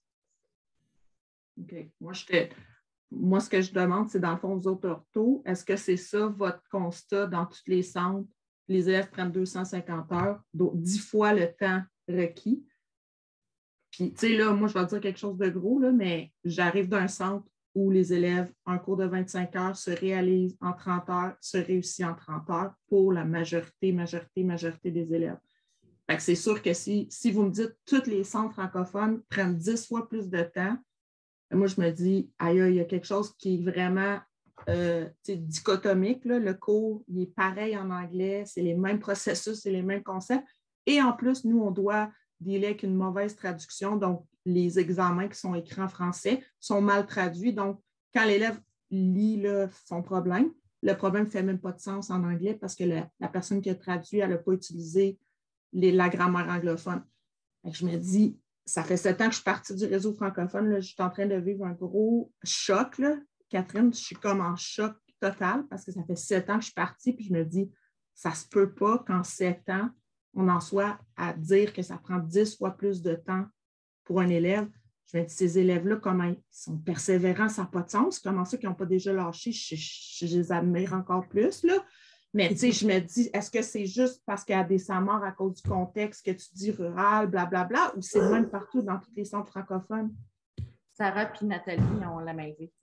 OK. Moi, j'étais... Moi, ce que je demande, c'est dans le fond, aux autres orthos, est-ce que c'est ça votre constat dans tous les centres? Les élèves prennent deux cent cinquante heures, donc dix fois le temps requis. Puis, tu sais, là, moi, je vais dire quelque chose de gros, là, mais j'arrive d'un centre où les élèves, un cours de vingt-cinq heures se réalise en trente heures, se réussit en trente heures pour la majorité, majorité, majorité des élèves. Fait que c'est sûr que si, si vous me dites que tous les centres francophones prennent dix fois plus de temps, moi, je me dis, aïe, il y a quelque chose qui est vraiment euh, dichotomique. Là. Le cours, il est pareil en anglais, c'est les mêmes processus, c'est les mêmes concepts. Et en plus, nous, on doit dealer avec une mauvaise traduction. Donc, les examens qui sont écrits en français sont mal traduits. Donc, quand l'élève lit là, son problème, le problème ne fait même pas de sens en anglais parce que la, la personne qui a traduit, elle n'a pas utilisé les, la grammaire anglophone. Donc, je me dis, ça fait sept ans que je suis partie du réseau francophone. Là, je suis en train de vivre un gros choc. Là. Catherine, je suis comme en choc total parce que ça fait sept ans que je suis partie. Puis je me dis, ça ne se peut pas qu'en sept ans, on en soit à dire que ça prend dix fois plus de temps pour un élève. Je me dis, ces élèves-là, comment ils sont persévérants, ça n'a pas de sens. Comment ça qu'ils n'ont pas déjà lâché? Je, je, je les admire encore plus. Là. Mais tu sais, je me dis, est-ce que c'est juste parce qu'il y a des Samars à cause du contexte que tu dis rural, blablabla, bla, bla, ou c'est même partout dans tous les centres francophones? Sarah et Nathalie ont la même idée.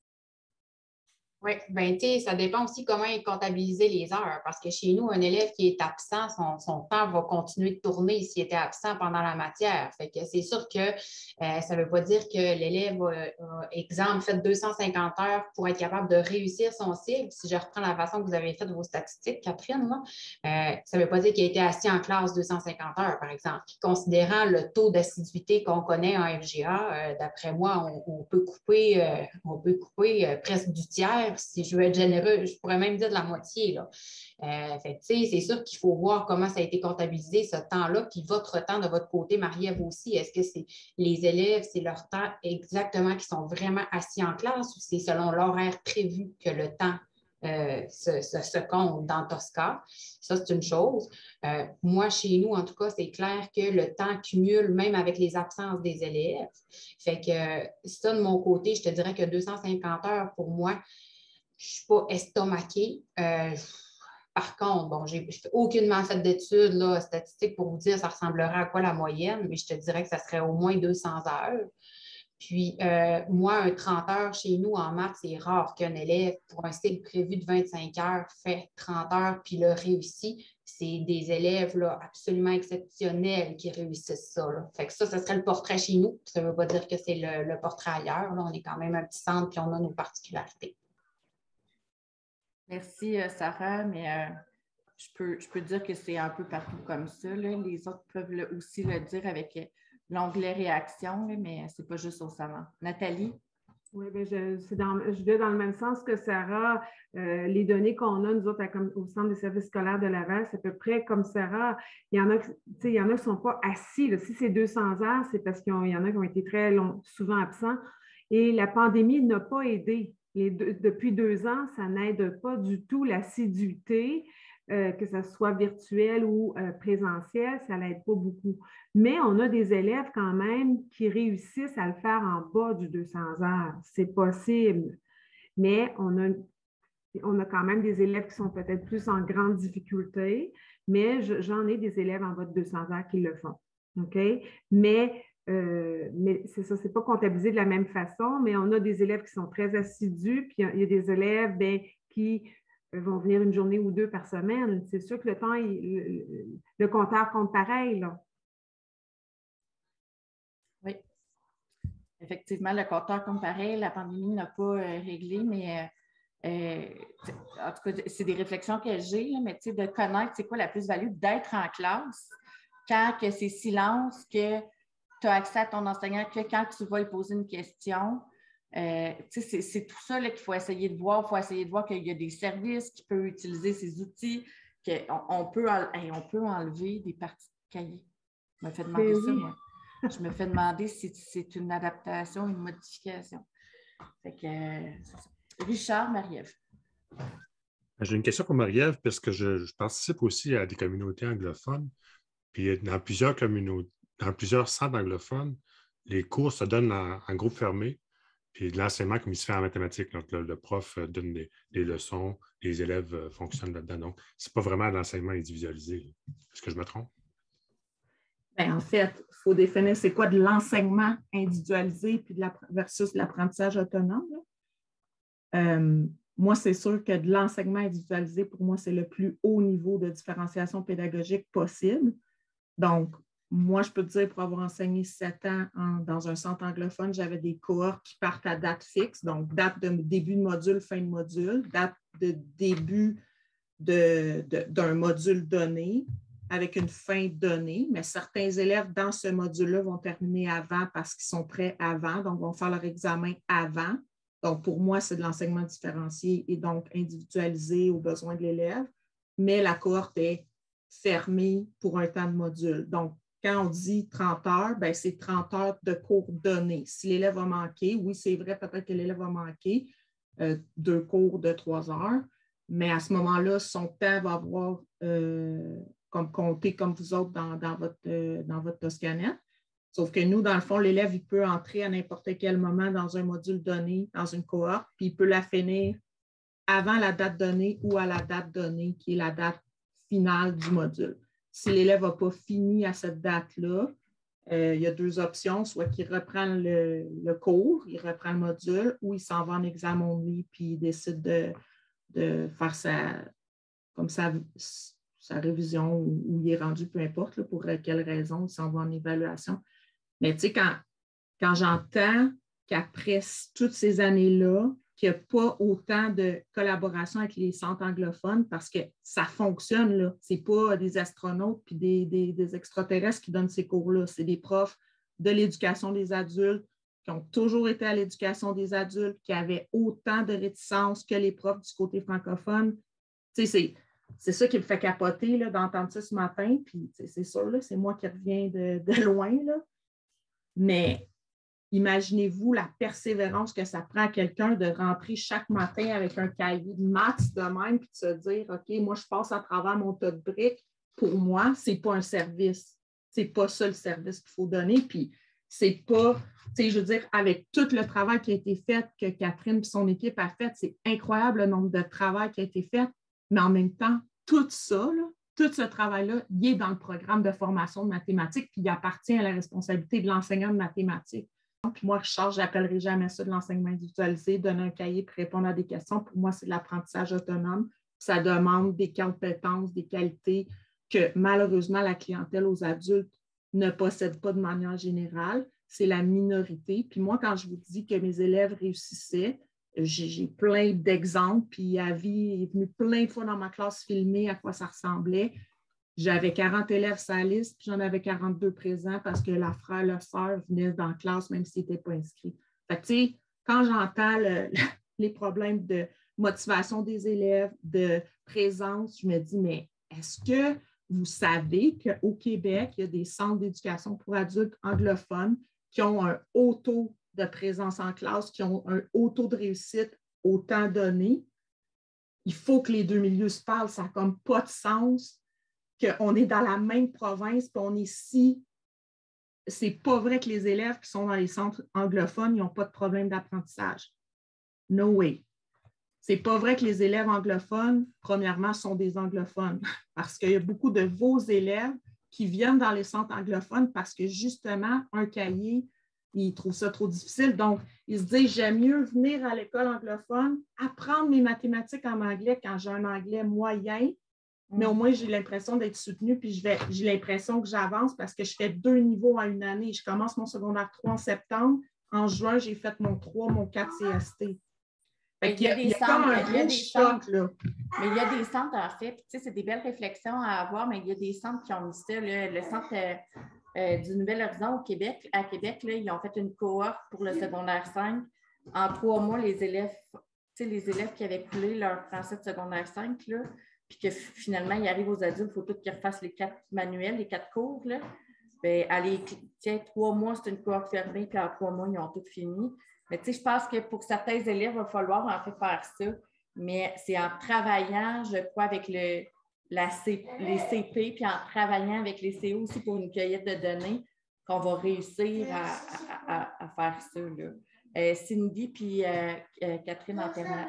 Oui, bien, tu sais, ça dépend aussi comment est comptabiliser les heures, parce que chez nous, un élève qui est absent, son, son temps va continuer de tourner s'il était absent pendant la matière. Fait que c'est sûr que euh, ça ne veut pas dire que l'élève a, a, exemple, fait deux cent cinquante heures pour être capable de réussir son cycle. Si je reprends la façon que vous avez fait vos statistiques, Catherine, là, euh, ça ne veut pas dire qu'il a été assis en classe deux cent cinquante heures, par exemple. Considérant le taux d'assiduité qu'on connaît en F G A, euh, d'après moi, on, on peut couper, euh, on peut couper euh, presque du tiers tiers. Si je veux être généreux, je pourrais même dire de la moitié. Là. Euh, fait, c'est sûr qu'il faut voir comment ça a été comptabilisé, ce temps-là, puis votre temps de votre côté, Marie-Ève aussi. Est-ce que c'est les élèves, c'est leur temps exactement qui sont vraiment assis en classe ou c'est selon l'horaire prévu que le temps Euh, se, se, se compte dans Tosca. Ça, c'est une chose. Euh, moi, chez nous, en tout cas, c'est clair que le temps cumule même avec les absences des élèves. Fait que ça, de mon côté, je te dirais que deux cent cinquante heures, pour moi, je ne suis pas estomaquée. Euh, par contre, bon, je n'ai aucunement fait d'études là, statistiques pour vous dire ça ressemblerait à quoi la moyenne, mais je te dirais que ça serait au moins deux cents heures. Puis, euh, moi, un trente heures chez nous en maths, c'est rare qu'un élève, pour un cycle prévu de vingt-cinq heures, fait trente heures puis le réussit. C'est des élèves là, absolument exceptionnels qui réussissent ça. Là. Fait que ça, ce serait le portrait chez nous. Ça ne veut pas dire que c'est le, le portrait ailleurs. Là. On est quand même un petit centre puis on a nos particularités. Merci, Sarah, mais euh, je, peux, je peux dire que c'est un peu partout comme ça. Là. Les autres peuvent le, aussi le dire avec l'onglet réaction, là, mais ce n'est pas juste au salon. Nathalie? Oui, bien, je, c'est dans, je vais dans le même sens que Sarah. Euh, les données qu'on a, nous autres, à, comme, au Centre des services scolaires de Laval, c'est à peu près comme Sarah. Il y en a, il y en a qui ne sont pas assis. Là. Si c'est deux cents heures, c'est parce qu'il y en a qui ont été très long, souvent absents. Et la pandémie n'a pas aidé. Les deux, depuis deux ans, ça n'aide pas du tout l'assiduité, euh, que ce soit virtuel ou euh, présentiel, ça n'aide pas beaucoup. Mais on a des élèves quand même qui réussissent à le faire en bas du deux cents heures. C'est possible. Mais on a, on a quand même des élèves qui sont peut-être plus en grande difficulté, mais je, j'en ai des élèves en bas de deux cents heures qui le font. OK? Mais Euh, mais c'est ça, c'est pas comptabilisé de la même façon, mais on a des élèves qui sont très assidus, puis il y a des élèves bien, qui vont venir une journée ou deux par semaine. C'est sûr que le temps, il, le, le compteur compte pareil, là. Oui. Effectivement, le compteur compte pareil. La pandémie n'a pas euh, réglé, mais euh, euh, en tout cas, c'est des réflexions que j'ai, là, mais tu sais, de connaître c'est quoi la plus-value d'être en classe quand que c'est silence, que tu as accès à ton enseignant, que quand tu vas lui poser une question, euh, c'est, c'est tout ça là, qu'il faut essayer de voir. Il faut essayer de voir qu'il y a des services qui peuvent utiliser ces outils, qu'on on peut, hey, on peut enlever des parties de cahier. Je me fais demander oui. ça, moi. Je me fais demander si c'est une adaptation, une modification. Fait que, euh, Richard, Marie-Ève. J'ai une question pour Marie-Ève, parce que je, je participe aussi à des communautés anglophones. Puis dans plusieurs communautés, dans plusieurs centres anglophones, les cours se donnent en, en groupe fermé, puis de l'enseignement comme il se fait en mathématiques. Donc, le, le prof donne des, des leçons, les élèves fonctionnent là-dedans. Donc, ce n'est pas vraiment de l'enseignement individualisé. Est-ce que je me trompe? Bien, en fait, il faut définir c'est quoi de l'enseignement individualisé puis de la, versus l'apprentissage autonome. Euh, moi, c'est sûr que de l'enseignement individualisé, pour moi, c'est le plus haut niveau de différenciation pédagogique possible. Donc, moi, je peux te dire, pour avoir enseigné sept ans en, dans un centre anglophone, j'avais des cohortes qui partent à date fixe, donc date de début de module, fin de module, date de début de, de, d'un module donné avec une fin donnée, mais certains élèves dans ce module-là vont terminer avant parce qu'ils sont prêts avant, donc vont faire leur examen avant. Donc, pour moi, c'est de l'enseignement différencié et donc individualisé aux besoins de l'élève, mais la cohorte est fermée pour un temps de module. Donc, quand on dit trente heures, bien, c'est trente heures de cours donnés. Si l'élève va manquer, oui, c'est vrai, peut-être que l'élève va manquer euh, deux cours de trois heures, mais à ce moment-là, son temps va avoir euh, comme compté comme vous autres dans, dans votre, euh, dans votre Toscanette. Sauf que nous, dans le fond, l'élève, il peut entrer à n'importe quel moment dans un module donné, dans une cohorte, puis il peut la finir avant la date donnée ou à la date donnée, qui est la date finale du module. Si l'élève n'a pas fini à cette date-là, euh, il y a deux options, soit qu'il reprend le, le cours, il reprend le module, ou il s'en va en examen only, puis il décide de, de faire sa, comme sa, sa révision où il est rendu, peu importe là, pour quelle raison, il s'en va en évaluation. Mais tu sais, quand, quand j'entends qu'après toutes ces années-là, qu'il n'y a pas autant de collaboration avec les centres anglophones parce que ça fonctionne, là. Ce n'est pas des astronautes puis des, des, des extraterrestres qui donnent ces cours-là. C'est des profs de l'éducation des adultes qui ont toujours été à l'éducation des adultes, qui avaient autant de réticence que les profs du côté francophone. Tu sais, c'est, c'est ça qui me fait capoter là, d'entendre ça ce matin. Puis, c'est sûr, là, c'est moi qui reviens de, de loin. Là. Mais imaginez-vous la persévérance que ça prend à quelqu'un de rentrer chaque matin avec un cahier de maths de même puis de se dire, OK, moi, je passe à travers mon tas de briques. Pour moi, ce n'est pas un service. Ce n'est pas ça le service qu'il faut donner. Puis, c'est pas, tu sais, je veux dire, avec tout le travail qui a été fait, que Catherine et son équipe a fait, c'est incroyable le nombre de travail qui a été fait. Mais en même temps, tout ça, là, tout ce travail-là, il est dans le programme de formation de mathématiques, puis il appartient à la responsabilité de l'enseignant de mathématiques. Puis moi, Richard, je n'appellerai jamais ça de l'enseignement individualisé, donner un cahier pour répondre à des questions. Pour moi, c'est de l'apprentissage autonome. Ça demande des compétences, des qualités que malheureusement, la clientèle aux adultes ne possède pas de manière générale. C'est la minorité. Puis moi, quand je vous dis que mes élèves réussissaient, j'ai, j'ai plein d'exemples. Puis Avi est venu plein de fois dans ma classe filmer à quoi ça ressemblait. J'avais quarante élèves sur la liste, puis j'en avais quarante-deux présents parce que la frère, la sœur venaient dans la classe, même s'ils n'étaient pas inscrits. Fait que, tu sais, quand j'entends le, les problèmes de motivation des élèves, de présence, je me dis, mais est-ce que vous savez qu'au Québec, il y a des centres d'éducation pour adultes anglophones qui ont un haut taux de présence en classe, qui ont un haut taux de réussite au temps donné? Il faut que les deux milieux se parlent. Ça n'a comme pas de sens qu'on est dans la même province, puis on est si... C'est pas vrai que les élèves qui sont dans les centres anglophones, ils n'ont pas de problème d'apprentissage. No way. C'est pas vrai que les élèves anglophones, premièrement, sont des anglophones, parce qu'il y a beaucoup de vos élèves qui viennent dans les centres anglophones parce que, justement, un cahier, ils trouvent ça trop difficile. Donc, ils se disent, j'aime mieux venir à l'école anglophone, apprendre mes mathématiques en anglais quand j'ai un anglais moyen, mais au moins, j'ai l'impression d'être soutenue, puis je vais, j'ai l'impression que j'avance parce que je fais deux niveaux en une année. Je commence mon secondaire trois en septembre. En juin, j'ai fait mon trois, mon quatre C S T. Fait qu'il y a, il y a comme un gros choc, là. Mais il y a des centres, en fait, puis tu sais, c'est des belles réflexions à avoir, mais il y a des centres qui ont mis ça, là, le centre euh, euh, du Nouvel Horizon au Québec. À Québec, là, ils ont fait une cohorte pour le secondaire cinq. En trois mois, les élèves, tu sais, les élèves qui avaient coulé leur français de secondaire cinq, là, puis que finalement, ils arrivent aux adultes, il faut tous qu'ils refassent les quatre manuels, les quatre cours, là. Bien, allez, tiens, trois mois, c'est une cohorte fermée, puis en trois mois, ils ont tout fini. Mais tu sais, je pense que pour certains élèves, il va falloir en fait faire ça. Mais c'est en travaillant, je crois, avec le, la C, les C P, puis en travaillant avec les C O aussi pour une cueillette de données, qu'on va réussir à, à, à, à faire ça, là. Euh, Cindy puis euh, euh, Catherine en terminale.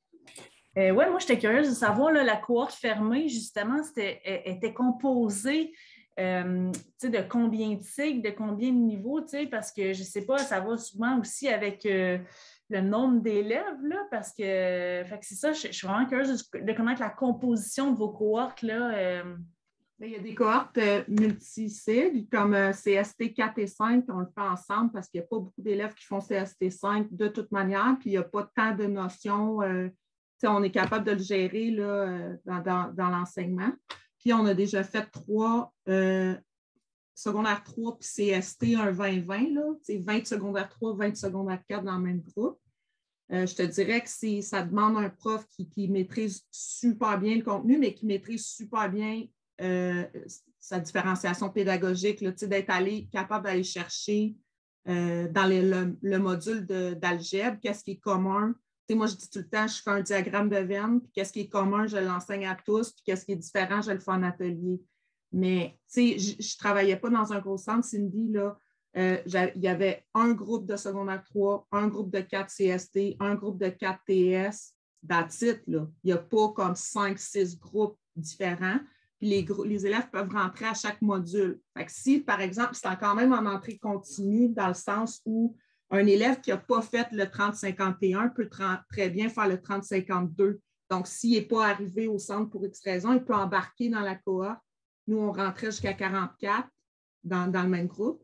Euh, oui, moi, j'étais curieuse de savoir, là, la cohorte fermée, justement, c'était, était composée euh, de combien de cycles, de combien de niveaux, parce que je ne sais pas, ça va souvent aussi avec euh, le nombre d'élèves, là, parce que, fait que c'est ça, je, je suis vraiment curieuse de, de connaître la composition de vos cohortes, là. Euh. Il y a des cohortes euh, multi-cycles, comme euh, C S T quatre et cinq, on le fait ensemble parce qu'il n'y a pas beaucoup d'élèves qui font C S T cinq de toute manière, puis il n'y a pas tant de notions. Euh, on est capable de le gérer là, dans, dans, dans l'enseignement. Puis, on a déjà fait trois, euh, secondaire trois puis C S T, un vingt vingt, là, vingt secondaire trois, vingt secondaire quatre dans le même groupe. Euh, je te dirais que c'est, ça demande un prof qui, qui maîtrise super bien le contenu, mais qui maîtrise super bien euh, sa différenciation pédagogique, là, d'être allé, capable d'aller chercher euh, dans les, le, le module de, d'algèbre, qu'est-ce qui est commun. T'sais, moi, je dis tout le temps, je fais un diagramme de Venn, puis qu'est-ce qui est commun, je l'enseigne à tous, puis qu'est-ce qui est différent, je le fais en atelier. Mais je ne travaillais pas dans un gros centre, Cindy, là, euh, il y avait un groupe de secondaire trois, un groupe de quatre C S T, un groupe de quatre T S, that's it, là. Il n'y a pas comme cinq, six groupes différents. Puis les, les élèves peuvent rentrer à chaque module. Fait que si, par exemple, c'est quand même en entrée continue, dans le sens où un élève qui n'a pas fait le trente cinquante et un peut très bien faire le trente cinquante-deux. Donc, s'il n'est pas arrivé au centre pour X raison, il peut embarquer dans la cohorte. Nous, on rentrait jusqu'à quarante-quatre dans, dans le même groupe.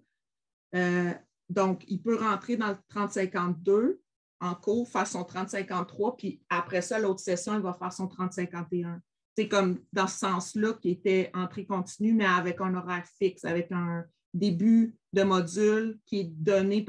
Euh, donc, il peut rentrer dans le trente cinquante-deux en cours, faire son trente cinquante-trois, puis après ça, l'autre session, il va faire son trente cinquante et un. C'est comme dans ce sens-là qui était entrée continue, mais avec un horaire fixe, avec un début de module qui est donné par...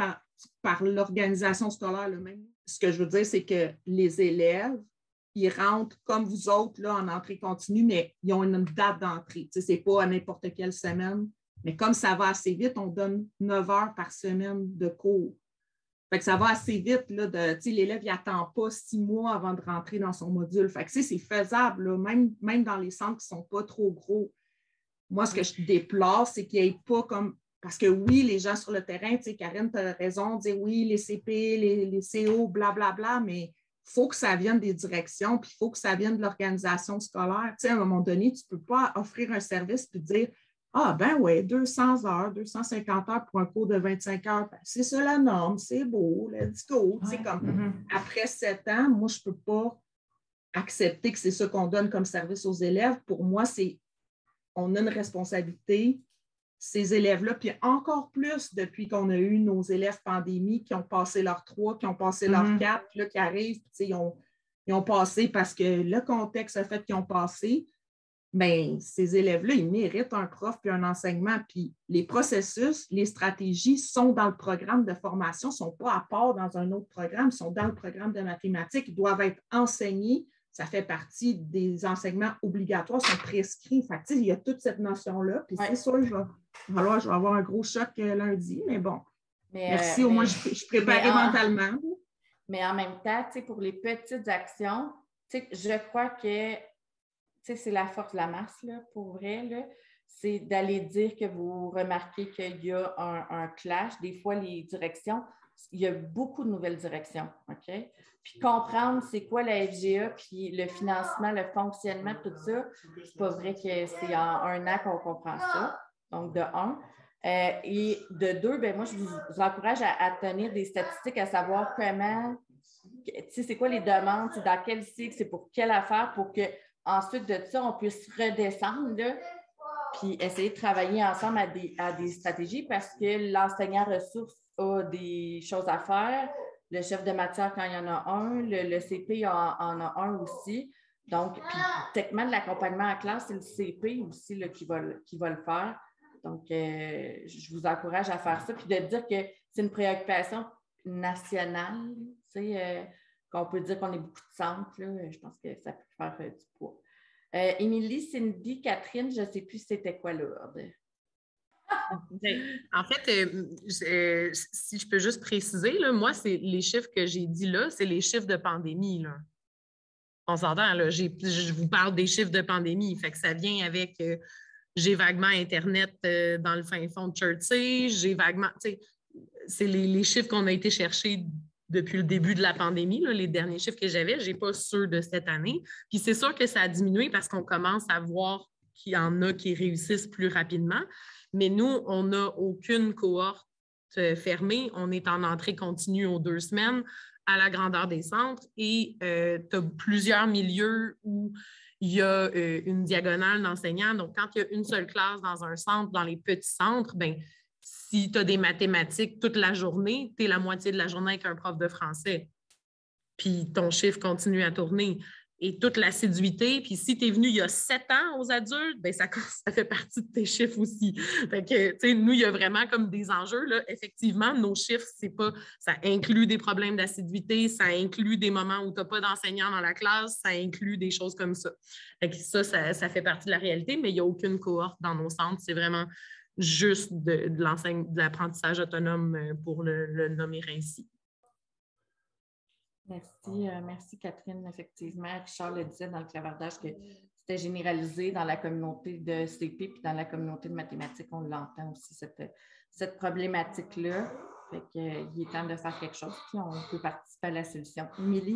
par l'organisation scolaire, là, même. Ce que je veux dire, c'est que les élèves, ils rentrent comme vous autres là, en entrée continue, mais ils ont une date d'entrée. Ce n'est pas à n'importe quelle semaine. Mais comme ça va assez vite, on donne neuf heures par semaine de cours. Fait que ça va assez vite. Là, de, l'élève n'attend pas six mois avant de rentrer dans son module. Fait que, c'est faisable, là, même, même dans les centres qui ne sont pas trop gros. Moi, ce que je déplore, c'est qu'il n'y ait pas comme... Parce que oui, les gens sur le terrain, Karine, tu as raison de dire oui, les C P, les, les C O, blablabla, bla, bla, mais il faut que ça vienne des directions, puis il faut que ça vienne de l'organisation scolaire. T'sais, à un moment donné, tu ne peux pas offrir un service puis dire ah, ben oui, deux cents heures, deux cent cinquante heures pour un cours de vingt-cinq heures. Ben, c'est ça la norme, c'est beau, let's go. Ouais. Comme, mm-hmm. Après sept ans, moi, je ne peux pas accepter que c'est ça qu'on donne comme service aux élèves. Pour moi, c'est on a une responsabilité, ces élèves-là, puis encore plus depuis qu'on a eu nos élèves pandémie qui ont passé leurs trois, qui ont passé leurs mm-hmm. quatre, là, qui arrivent, puis ils ont, ils ont passé parce que le contexte a fait qu'ils ont passé. Bien, ces élèves-là, ils méritent un prof puis un enseignement. Puis les processus, les stratégies sont dans le programme de formation, ne sont pas à part dans un autre programme, ils sont dans le programme de mathématiques, ils doivent être enseignés. Ça fait partie des enseignements obligatoires, sont prescrits. Fait que, il y a toute cette notion-là. Puis ouais. C'est sûr, je vais, alors, je vais avoir un gros choc lundi, mais bon. Mais, merci, euh, au mais, moins, je, je suis préparée en, mentalement. Mais en même temps, pour les petites actions, je crois que c'est la force de la masse, là, pour vrai. Là. C'est d'aller dire que vous remarquez qu'il y a un, un clash. Des fois, les directions, il y a beaucoup de nouvelles directions, OK? Puis comprendre c'est quoi la F G A, puis le financement, le fonctionnement, tout ça, c'est pas vrai que c'est en un an qu'on comprend ça. Donc, de un. Euh, et de deux, ben moi, je vous, vous encourage à, à tenir des statistiques, à savoir comment, tu sais, c'est quoi les demandes, c'est dans quel cycle, c'est pour quelle affaire, pour que ensuite de ça, on puisse redescendre, là, puis essayer de travailler ensemble à des, à des stratégies parce que l'enseignant ressources a des choses à faire, le chef de matière quand il y en a un, le, le C P en, en a un aussi. Donc, puis techniquement, de l'accompagnement en classe, c'est le C P aussi là, qui, va, qui va le faire. Donc, euh, je vous encourage à faire ça, puis de dire que c'est une préoccupation nationale, tu sais, euh, qu'on peut dire qu'on est beaucoup de centres, là, je pense que ça peut faire euh, du poids. Euh, Émilie, Cindy, Catherine, je ne sais plus c'était quoi l'ordre. En fait, euh, euh, si je peux juste préciser, là, moi, c'est les chiffres que j'ai dit là, c'est les chiffres de pandémie. Là. On s'entend, là, j'ai, je vous parle des chiffres de pandémie, fait que ça vient avec euh, j'ai vaguement Internet euh, dans le fin fond de Chertsey, j'ai vaguement, tu sais, c'est les, les chiffres qu'on a été chercher depuis le début de la pandémie, là, les derniers chiffres que j'avais, je n'ai pas ceux de cette année. Puis c'est sûr que ça a diminué parce qu'on commence à voir qu'il y en a qui réussissent plus rapidement. Mais nous, on n'a aucune cohorte fermée. On est en entrée continue aux deux semaines à la grandeur des centres et euh, tu as plusieurs milieux où il y a euh, une diagonale d'enseignants. Donc, quand il y a une seule classe dans un centre, dans les petits centres, bien, si tu as des mathématiques toute la journée, tu es la moitié de la journée avec un prof de français. Puis ton chiffre continue à tourner. Et toute l'assiduité, puis si tu es venu il y a sept ans aux adultes, bien, ça, ça fait partie de tes chiffres aussi. Fait que, tu sais, nous, il y a vraiment comme des enjeux. Là. Effectivement, nos chiffres, c'est pas, ça inclut des problèmes d'assiduité, ça inclut des moments où tu n'as pas d'enseignant dans la classe, ça inclut des choses comme ça. Fait que ça, ça, ça fait partie de la réalité, mais il n'y a aucune cohorte dans nos centres. C'est vraiment juste de, de, de l'apprentissage autonome pour le, le nommer ainsi. Merci, euh, merci Catherine. Effectivement, Richard le disait dans le clavardage que c'était généralisé dans la communauté de C P puis dans la communauté de mathématiques, on l'entend aussi, cette, cette problématique-là. Fait qu'il est temps de faire quelque chose, puis on peut participer à la solution. Émilie?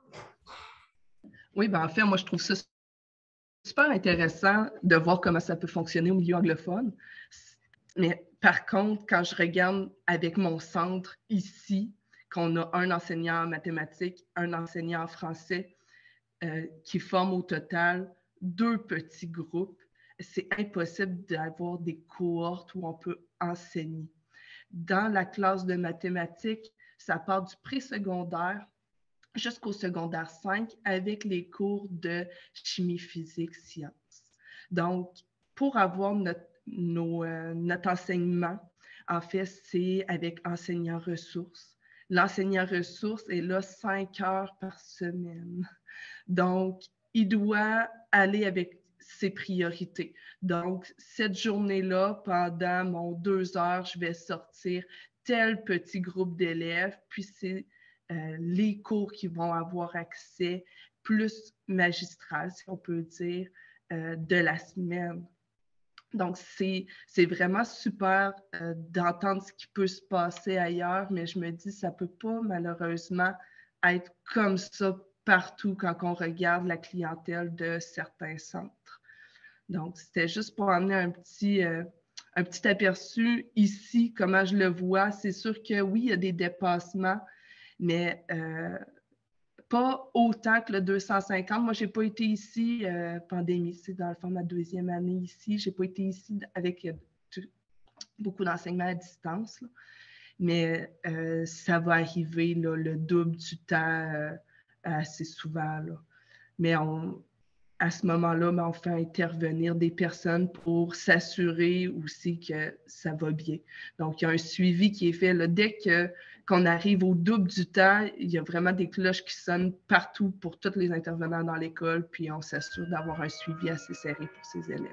Oui, bien en fait, moi, je trouve ça super intéressant de voir comment ça peut fonctionner au milieu anglophone. Mais par contre, quand je regarde avec mon centre ici, qu'on a un enseignant en mathématiques, un enseignant en français, euh, qui forment au total deux petits groupes, c'est impossible d'avoir des cohortes où on peut enseigner. Dans la classe de mathématiques, ça part du préscolaire jusqu'au secondaire cinq avec les cours de chimie, physique, sciences. Donc, pour avoir notre, nos, euh, notre enseignement En fait, c'est avec enseignant ressources. L'enseignant ressources est là cinq heures par semaine. Donc, il doit aller avec ses priorités. Donc, cette journée-là, pendant mon deux heures, je vais sortir tel petit groupe d'élèves, puis c'est euh, les cours qui vont avoir accès plus magistral, si on peut dire, euh, de la semaine. Donc, c'est, c'est vraiment super euh, d'entendre ce qui peut se passer ailleurs, mais je me dis, ça ne peut pas malheureusement être comme ça partout quand on regarde la clientèle de certains centres. Donc, c'était juste pour amener un petit, euh, un petit aperçu ici, comment je le vois. C'est sûr que oui, il y a des dépassements, mais euh, pas autant que le deux cent cinquante. Moi, je n'ai pas été ici, euh, pandémie, c'est dans le fond ma deuxième année ici. Je n'ai pas été ici avec euh, tout, beaucoup d'enseignements à distance, là. Mais euh, ça va arriver là, le double du temps euh, assez souvent, là. Mais on, à ce moment-là, ben, on fait intervenir des personnes pour s'assurer aussi que ça va bien. Donc, il y a un suivi qui est fait. Là. Dès que, qu'on arrive au double du temps, il y a vraiment des cloches qui sonnent partout pour tous les intervenants dans l'école, puis on s'assure d'avoir un suivi assez serré pour ces élèves.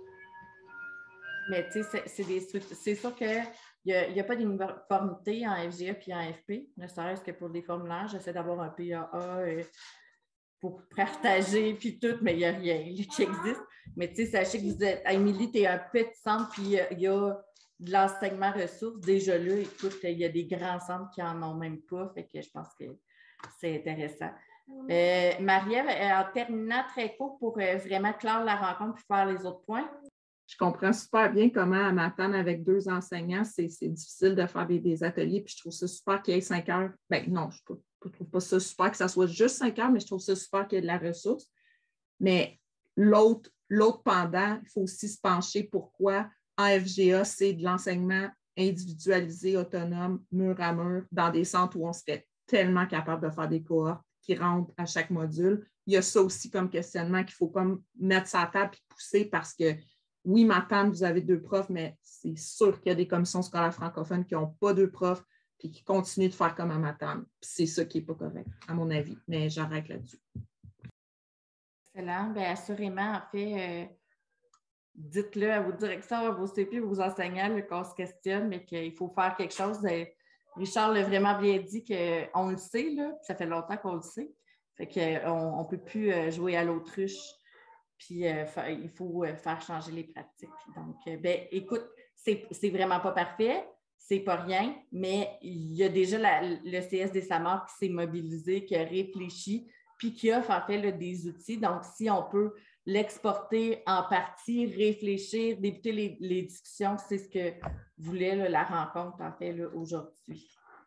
Mais tu sais, c'est, c'est, c'est sûr qu'il n'y a, a pas d'uniformité en F G A puis en F P, ne serait-ce que pour des formulaires. J'essaie d'avoir un P A A euh, pour partager puis tout, mais il n'y a rien qui existe. Mais tu sais, sachez que vous êtes, Émilie, tu es un petit centre, puis il y a de l'enseignement ressources. Déjà là, écoute, il y a des grands centres qui n'en ont même pas, fait que je pense que c'est intéressant. Euh, Marie-Ève, en terminant très court pour euh, vraiment clore la rencontre puis faire les autres points. Je comprends super bien comment à m'attendre avec deux enseignants, c'est, c'est difficile de faire des, des ateliers, puis je trouve ça super qu'il y ait cinq heures. Bien, non, je ne trouve pas ça super que ça soit juste cinq heures, mais je trouve ça super qu'il y ait de la ressource. Mais l'autre, l'autre pendant, il faut aussi se pencher pourquoi en F G A, c'est de l'enseignement individualisé, autonome, mur à mur, dans des centres où on serait tellement capable de faire des cohortes qui rentrent à chaque module. Il y a ça aussi comme questionnement qu'il faut comme mettre sur la table et pousser parce que oui, Matane, vous avez deux profs, mais c'est sûr qu'il y a des commissions scolaires francophones qui n'ont pas deux profs et qui continuent de faire comme à Matane. C'est ça qui n'est pas correct, à mon avis. Mais j'arrête là-dessus. Excellent. Bien, assurément, en fait, euh, dites-le à vos directions, à vos C P, vos enseignants là, qu'on se questionne, mais qu'il faut faire quelque chose. De... Richard l'a vraiment bien dit qu'on le sait, là, ça fait longtemps qu'on le sait. Fait qu'on ne peut plus jouer à l'autruche. Puis euh, il faut euh, faire changer les pratiques. Donc, euh, ben, écoute, c'est, c'est vraiment pas parfait, c'est pas rien, mais il y a déjà la, le C S des SAMAR qui s'est mobilisé, qui a réfléchi, puis qui offre en fait là, des outils. Donc, si on peut l'exporter en partie, réfléchir, débuter les, les discussions, c'est ce que voulait là, la rencontre en fait là, aujourd'hui.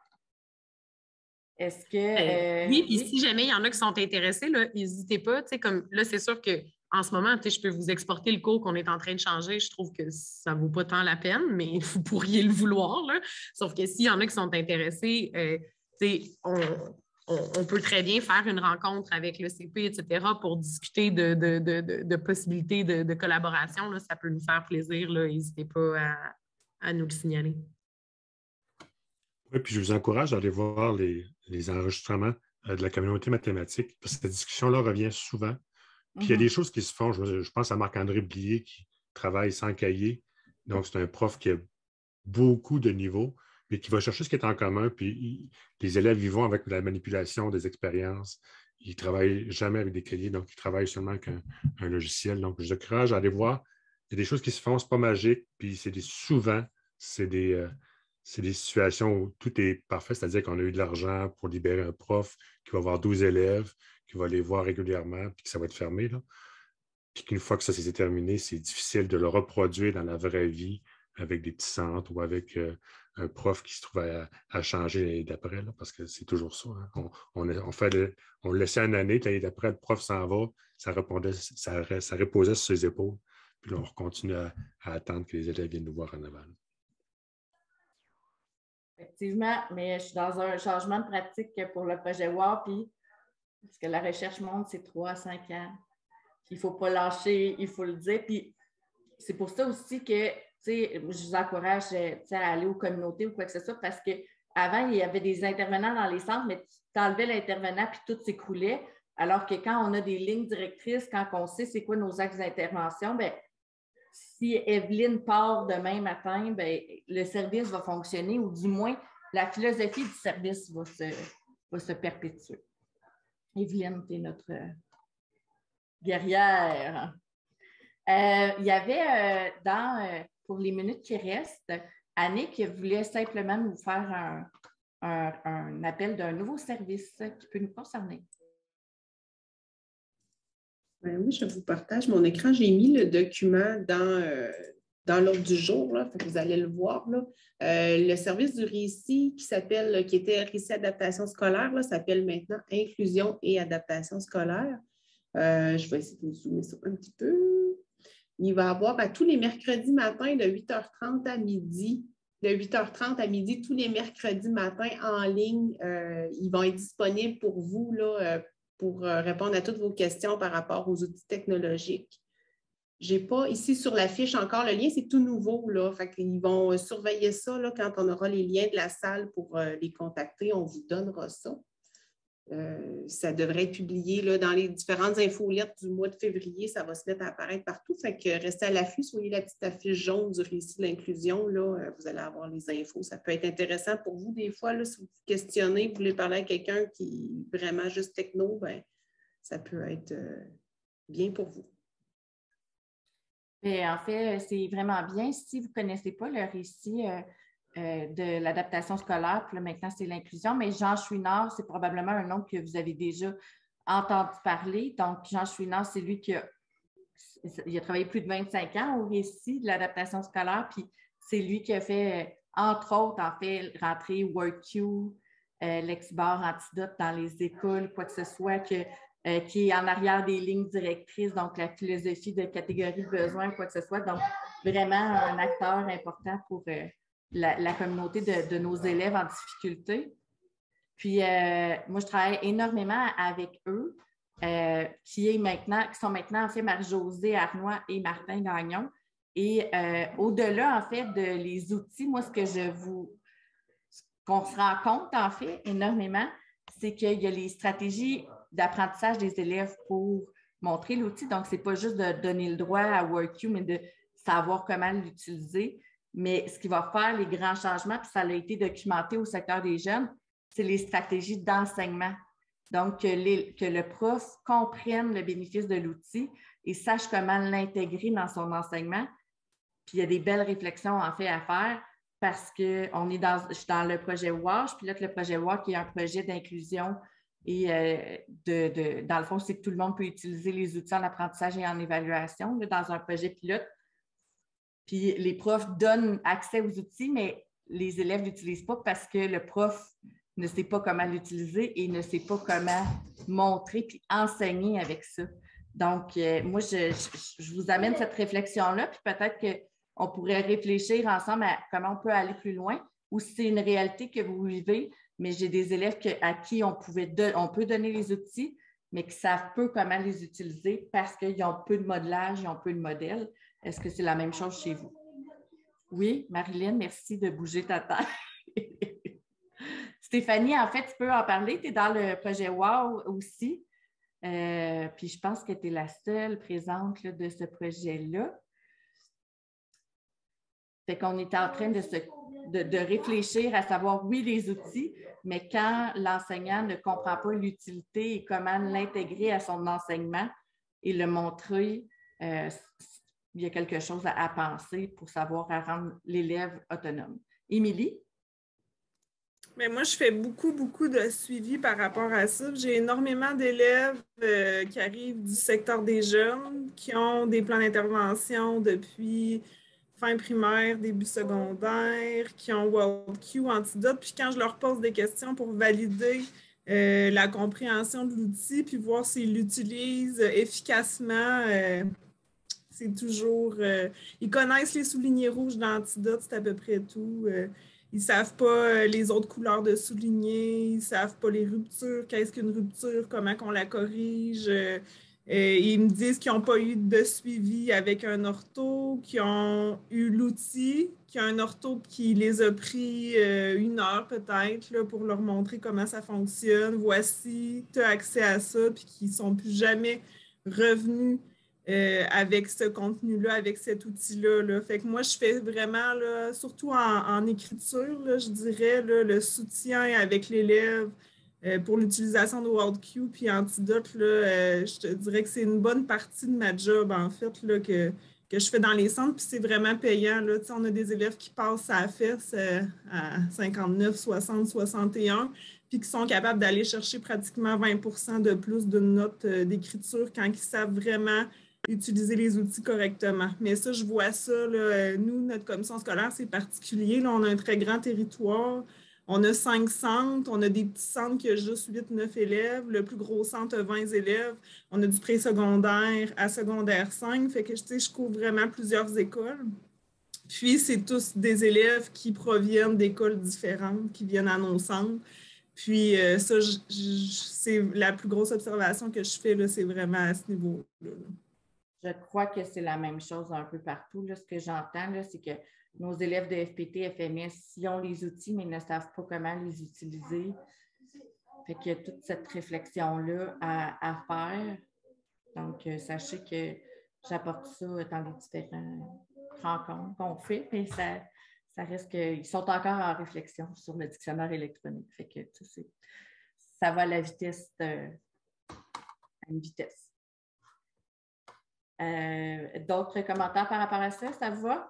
Est-ce que... Euh, oui, puis oui? Si jamais il y en a qui sont intéressés, là, n'hésitez pas. Comme, là, c'est sûr qu'en ce moment, je peux vous exporter le cours qu'on est en train de changer. Je trouve que ça ne vaut pas tant la peine, mais vous pourriez le vouloir. Là. Sauf que s'il y en a qui sont intéressés, euh, on, on, on peut très bien faire une rencontre avec le C P, et cetera, pour discuter de, de, de, de, de possibilités de, de collaboration. Là. Ça peut nous faire plaisir. N'hésitez pas à, à nous le signaler. Oui, puis je vous encourage à aller voir les, les enregistrements euh, de la communauté mathématique, parce que cette discussion-là revient souvent. Puis mm-hmm. il y a des choses qui se font. Je, je pense à Marc-André Blier qui travaille sans cahier. Donc, c'est un prof qui a beaucoup de niveaux, mais qui va chercher ce qui est en commun. Puis il, les élèves y vont avec la manipulation des expériences. Ils ne travaillent jamais avec des cahiers, donc ils travaillent seulement avec un, un logiciel. Donc, je vous encourage à aller voir. Il y a des choses qui se font, ce n'est pas magique. Puis c'est des, souvent, c'est des. Euh, C'est des situations où tout est parfait, c'est-à-dire qu'on a eu de l'argent pour libérer un prof qui va avoir douze élèves, qui va les voir régulièrement, puis que ça va être fermé. Là. Puis qu'une fois que ça s'est terminé, c'est difficile de le reproduire dans la vraie vie avec des petits centres ou avec euh, un prof qui se trouve à, à changer l'année d'après, là, parce que c'est toujours ça. Hein. On, on, on, fait le, on le laissait une année, l'année d'après, le prof s'en va, ça, répondait, ça, ça reposait sur ses épaules, puis là, on continue à, à attendre que les élèves viennent nous voir en aval. Effectivement, mais je suis dans un changement de pratique pour le projet W A R, puis parce que la recherche montre, c'est trois à cinq ans. Il ne faut pas lâcher, il faut le dire. Puis c'est pour ça aussi que sais, je vous encourage à aller aux communautés ou quoi que ce soit parce qu'avant, il y avait des intervenants dans les centres, mais tu enlevais l'intervenant puis tout s'écroulait. Alors que quand on a des lignes directrices, quand on sait c'est quoi nos axes d'intervention, bien, si Evelyne part demain matin, bien, le service va fonctionner ou du moins, la philosophie du service va se, va se perpétuer. Evelyne, tu es notre guerrière. Euh, il y avait euh, dans, euh, pour les minutes qui restent, Annick voulait simplement nous faire un, un, un appel d'un nouveau service qui peut nous concerner. Ben oui, je vous partage mon écran. J'ai mis le document dans, euh, dans l'ordre du jour, là, fait que vous allez le voir. Là. Euh, le service du récit qui s'appelle, qui était récit adaptation scolaire, là, s'appelle maintenant inclusion et adaptation scolaire. Euh, je vais essayer de zoomer ça un petit peu. Il va y avoir ben, tous les mercredis matins de huit heures trente à midi. De huit heures trente à midi, tous les mercredis matins en ligne. Euh, ils vont être disponibles pour vous là, euh, pour euh, répondre à toutes vos questions par rapport aux outils technologiques. Je n'ai pas ici sur la fiche encore le lien, c'est tout nouveau. Là. Fait qu'ils vont surveiller ça là, quand on aura les liens de la salle pour euh, les contacter. On vous donnera ça. Euh, ça devrait être publié là, dans les différentes infolettes du mois de février. Ça va se mettre à apparaître partout. Fait que restez à l'affût, soyez la petite affiche jaune du récit de l'inclusion. Là, euh, vous allez avoir les infos. Ça peut être intéressant pour vous des fois. Là, si vous vous questionnez, vous voulez parler à quelqu'un qui est vraiment juste techno, ben, ça peut être euh, bien pour vous. Et en fait, c'est vraiment bien. Si vous ne connaissez pas le récit euh, Euh, de l'adaptation scolaire, puis là, maintenant, c'est l'inclusion. Mais Jean Chouinard, c'est probablement un nom que vous avez déjà entendu parler. Donc, Jean Chouinard, c'est lui qui a, il a travaillé plus de vingt-cinq ans au récit de l'adaptation scolaire, puis c'est lui qui a fait, entre autres, en fait, rentrer WorkQ, euh, Lexbar, Antidote dans les écoles, quoi que ce soit, que, euh, qui est en arrière des lignes directrices, donc la philosophie de catégorie de besoins, quoi que ce soit. Donc, vraiment un acteur important pour... Euh, La, la communauté de, de nos élèves en difficulté. Puis, euh, moi, je travaille énormément avec eux, euh, qui, est maintenant, qui sont maintenant, en fait, Marie-Josée Arnois et Martin Gagnon. Et euh, au-delà, en fait, de les outils, moi, ce que je vous... qu'on se rend compte, en fait, énormément, c'est qu'il y a les stratégies d'apprentissage des élèves pour montrer l'outil. Donc, ce n'est pas juste de donner le droit à WorkQ, mais de savoir comment l'utiliser. Mais ce qui va faire les grands changements, puis ça a été documenté au secteur des jeunes, c'est les stratégies d'enseignement. Donc, que, les, que le prof comprenne le bénéfice de l'outil et sache comment l'intégrer dans son enseignement. Puis, il y a des belles réflexions, en fait, à faire parce qu'on est dans, je suis dans le projet WASH, puis là, le projet WASH, qui est un projet d'inclusion et euh, de, de, dans le fond, c'est que tout le monde peut utiliser les outils en apprentissage et en évaluation là, dans un projet pilote. Puis les profs donnent accès aux outils, mais les élèves ne l'utilisent pas parce que le prof ne sait pas comment l'utiliser et ne sait pas comment montrer puis enseigner avec ça. Donc, euh, moi, je, je, je vous amène cette réflexion-là, puis peut-être qu'on pourrait réfléchir ensemble à comment on peut aller plus loin ou si c'est une réalité que vous vivez, mais j'ai des élèves que, à qui on, pouvait de, on peut donner les outils, mais qui savent peu comment les utiliser parce qu'ils ont peu de modelage, ils ont peu de modèles. Est-ce que c'est la même chose chez vous? Oui, Marilyn, merci de bouger ta tête. Stéphanie, en fait, tu peux en parler. Tu es dans le projet WOW aussi. Euh, puis je pense que tu es la seule présente là, de ce projet-là. Fait qu'on est en train de, se, de, de réfléchir à savoir, oui, les outils, mais quand l'enseignant ne comprend pas l'utilité et comment l'intégrer à son enseignement et le montrer, euh, il y a quelque chose à, à penser pour savoir à rendre l'élève autonome. Émilie? Mais moi, je fais beaucoup, beaucoup de suivi par rapport à ça. J'ai énormément d'élèves euh, qui arrivent du secteur des jeunes, qui ont des plans d'intervention depuis fin primaire, début secondaire, qui ont WorldQ, Antidote. Puis quand je leur pose des questions pour valider euh, la compréhension de l'outil, puis voir s'ils l'utilisent efficacement, euh, c'est toujours... Euh, ils connaissent les soulignés rouges d'Antidote, c'est à peu près tout. Euh, ils ne savent pas les autres couleurs de soulignés, ils ne savent pas les ruptures, qu'est-ce qu'une rupture, comment on la corrige. Euh, Euh, ils me disent qu'ils n'ont pas eu de suivi avec un ortho, qu'ils ont eu l'outil, qu'il y a un ortho qui les a pris euh, une heure peut-être là, pour leur montrer comment ça fonctionne. Voici, tu as accès à ça, puis qu'ils ne sont plus jamais revenus euh, avec ce contenu-là, avec cet outil-là. Là. Fait que moi, je fais vraiment, là, surtout en, en écriture, là, je dirais, là, le soutien avec l'élève. Euh, pour l'utilisation de WorldQ puis Antidote, là, euh, je te dirais que c'est une bonne partie de ma job, en fait, là, que, que je fais dans les centres, puis c'est vraiment payant. Là. On a des élèves qui passent à la F E S euh, à cinquante-neuf, soixante, soixante et un, puis qui sont capables d'aller chercher pratiquement vingt pour cent de plus d'une note euh, d'écriture quand ils savent vraiment utiliser les outils correctement. Mais ça, je vois ça, là, nous, notre commission scolaire, c'est particulier. Là, on a un très grand territoire. On a cinq centres, on a des petits centres qui ont juste huit neuf élèves. Le plus gros centre a vingt élèves. On a du pré-secondaire à secondaire cinq. Fait que, tu sais, je couvre vraiment plusieurs écoles. Puis, c'est tous des élèves qui proviennent d'écoles différentes, qui viennent à nos centres. Puis, euh, ça, je, je, c'est la plus grosse observation que je fais, là, c'est vraiment à ce niveau-là. Je crois que c'est la même chose un peu partout. Là. Ce que j'entends, là, c'est que nos élèves de F P T, F M S, ils ont les outils, mais ils ne savent pas comment les utiliser. Fait qu'il y a toute cette réflexion-là à, à faire. Donc, euh, sachez que j'apporte ça dans les différentes rencontres qu'on fait, mais ça, ça reste qu'ils sont encore en réflexion sur le dictionnaire électronique. Fait que tu sais, ça va à la vitesse de, à une vitesse. Euh, d'autres commentaires par rapport à ça, ça vous va?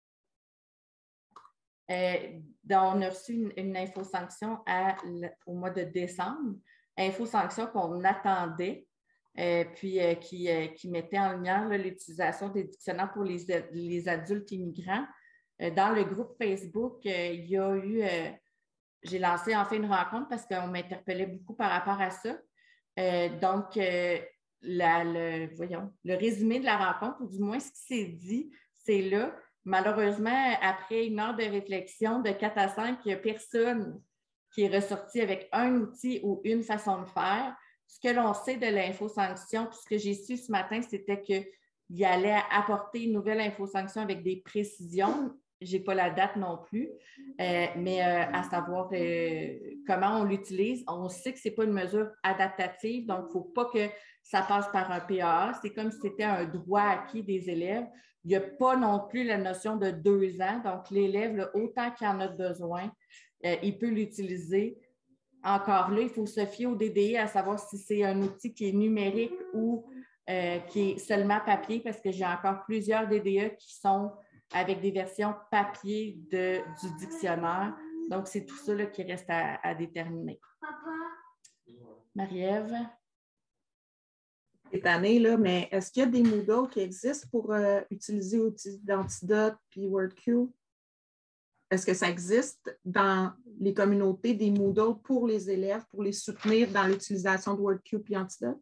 Euh, donc, on a reçu une, une info-sanction à, au mois de décembre, info-sanction qu'on attendait, euh, puis euh, qui, euh, qui mettait en lumière l'utilisation des dictionnaires pour les, les adultes immigrants. Euh, dans le groupe Facebook, euh, il y a eu, euh, j'ai lancé en fait une rencontre parce qu'on m'interpellait beaucoup par rapport à ça. Euh, donc, euh, la, le, voyons, le résumé de la rencontre, ou du moins ce qui s'est dit, c'est là. Malheureusement, après une heure de réflexion de quatre à cinq, il n'y a personne qui est ressorti avec un outil ou une façon de faire. Ce que l'on sait de l'info-sanction, puis ce que j'ai su ce matin, c'était qu'il allait apporter une nouvelle info-sanction avec des précisions. Je n'ai pas la date non plus, euh, mais euh, à savoir euh, comment on l'utilise. On sait que ce n'est pas une mesure adaptative, donc il ne faut pas que ça passe par un P A A. C'est comme si c'était un droit acquis des élèves. Il n'y a pas non plus la notion de deux ans. Donc, l'élève, là, autant qu'il en a besoin, euh, il peut l'utiliser. Encore là, il faut se fier au D D I à savoir si c'est un outil qui est numérique ou euh, qui est seulement papier, parce que j'ai encore plusieurs D D E qui sont avec des versions papier de, du dictionnaire. Donc, c'est tout ça là, qui reste à, à déterminer. Marie-Ève? Cette année, là, mais est-ce qu'il y a des Moodle qui existent pour euh, utiliser outils d'Antidote puis WorldQ? Est-ce que ça existe dans les communautés des Moodle pour les élèves, pour les soutenir dans l'utilisation de WorldQ puis Antidote?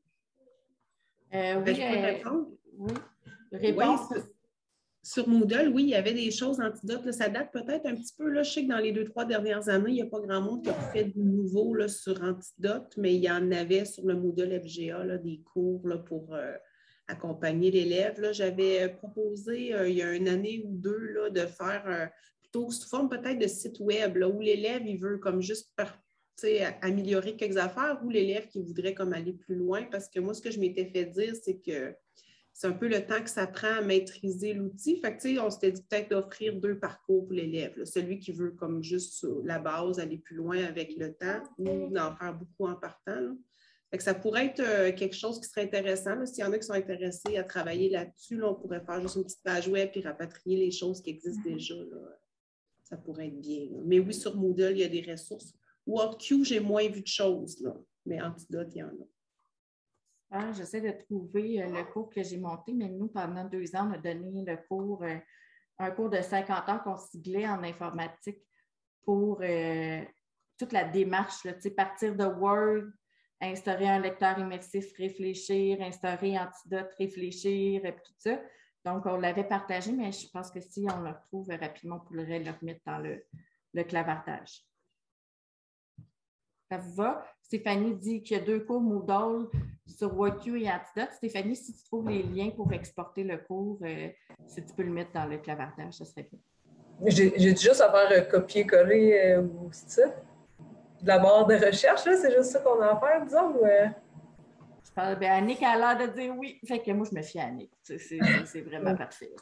Euh, oui, euh, oui. Réponse. Oui, sur Moodle, oui, il y avait des choses Antidote. Là, ça date peut-être un petit peu. Là, je sais que dans les deux, trois dernières années, il n'y a pas grand monde qui a fait du nouveau là, sur Antidote, mais il y en avait sur le Moodle F G A, là, des cours là, pour euh, accompagner l'élève. J'avais proposé euh, il y a une année ou deux là, de faire euh, plutôt sous forme peut-être de site web là, où l'élève il veut comme juste par, améliorer quelques affaires ou l'élève qui voudrait comme aller plus loin. Parce que moi, ce que je m'étais fait dire, c'est que c'est un peu le temps que ça prend à maîtriser l'outil. Fait que, on s'était dit peut-être d'offrir deux parcours pour l'élève. Là. Celui qui veut comme juste la base, aller plus loin avec le temps ou d'en faire beaucoup en partant. Là. Fait que ça pourrait être euh, quelque chose qui serait intéressant. S'il y en a qui sont intéressés à travailler là-dessus, là, on pourrait faire juste une petite page web et rapatrier les choses qui existent déjà. Là. Ça pourrait être bien. Là. Mais oui, sur Moodle, il y a des ressources. WorldQ, j'ai moins vu de choses, là. Mais Antidote, il y en a. Ah, j'essaie de trouver euh, le cours que j'ai monté, mais nous, pendant deux ans, on a donné le cours, euh, un cours de cinquante heures qu'on ciblait en informatique pour euh, toute la démarche, là, partir de Word, instaurer un lecteur immersif, réfléchir, instaurer Antidote, réfléchir, et tout ça. Donc, on l'avait partagé, mais je pense que si on le retrouve rapidement, on pourrait le remettre dans le, le clavardage. Ça vous va? Stéphanie dit qu'il y a deux cours Moodle sur WorkU et Antidote. Stéphanie, si tu trouves les liens pour exporter le cours, euh, si tu peux le mettre dans le clavardage, ça serait bien. J'ai juste à faire euh, copier-coller euh, ou c'est ça? De la barre de recherche, là, c'est juste ça qu'on a à faire, disons? Ou, euh... Je parle, ben, Annick a l'air de dire oui. Fait que moi, je me fie à Annick. C'est vraiment parfait.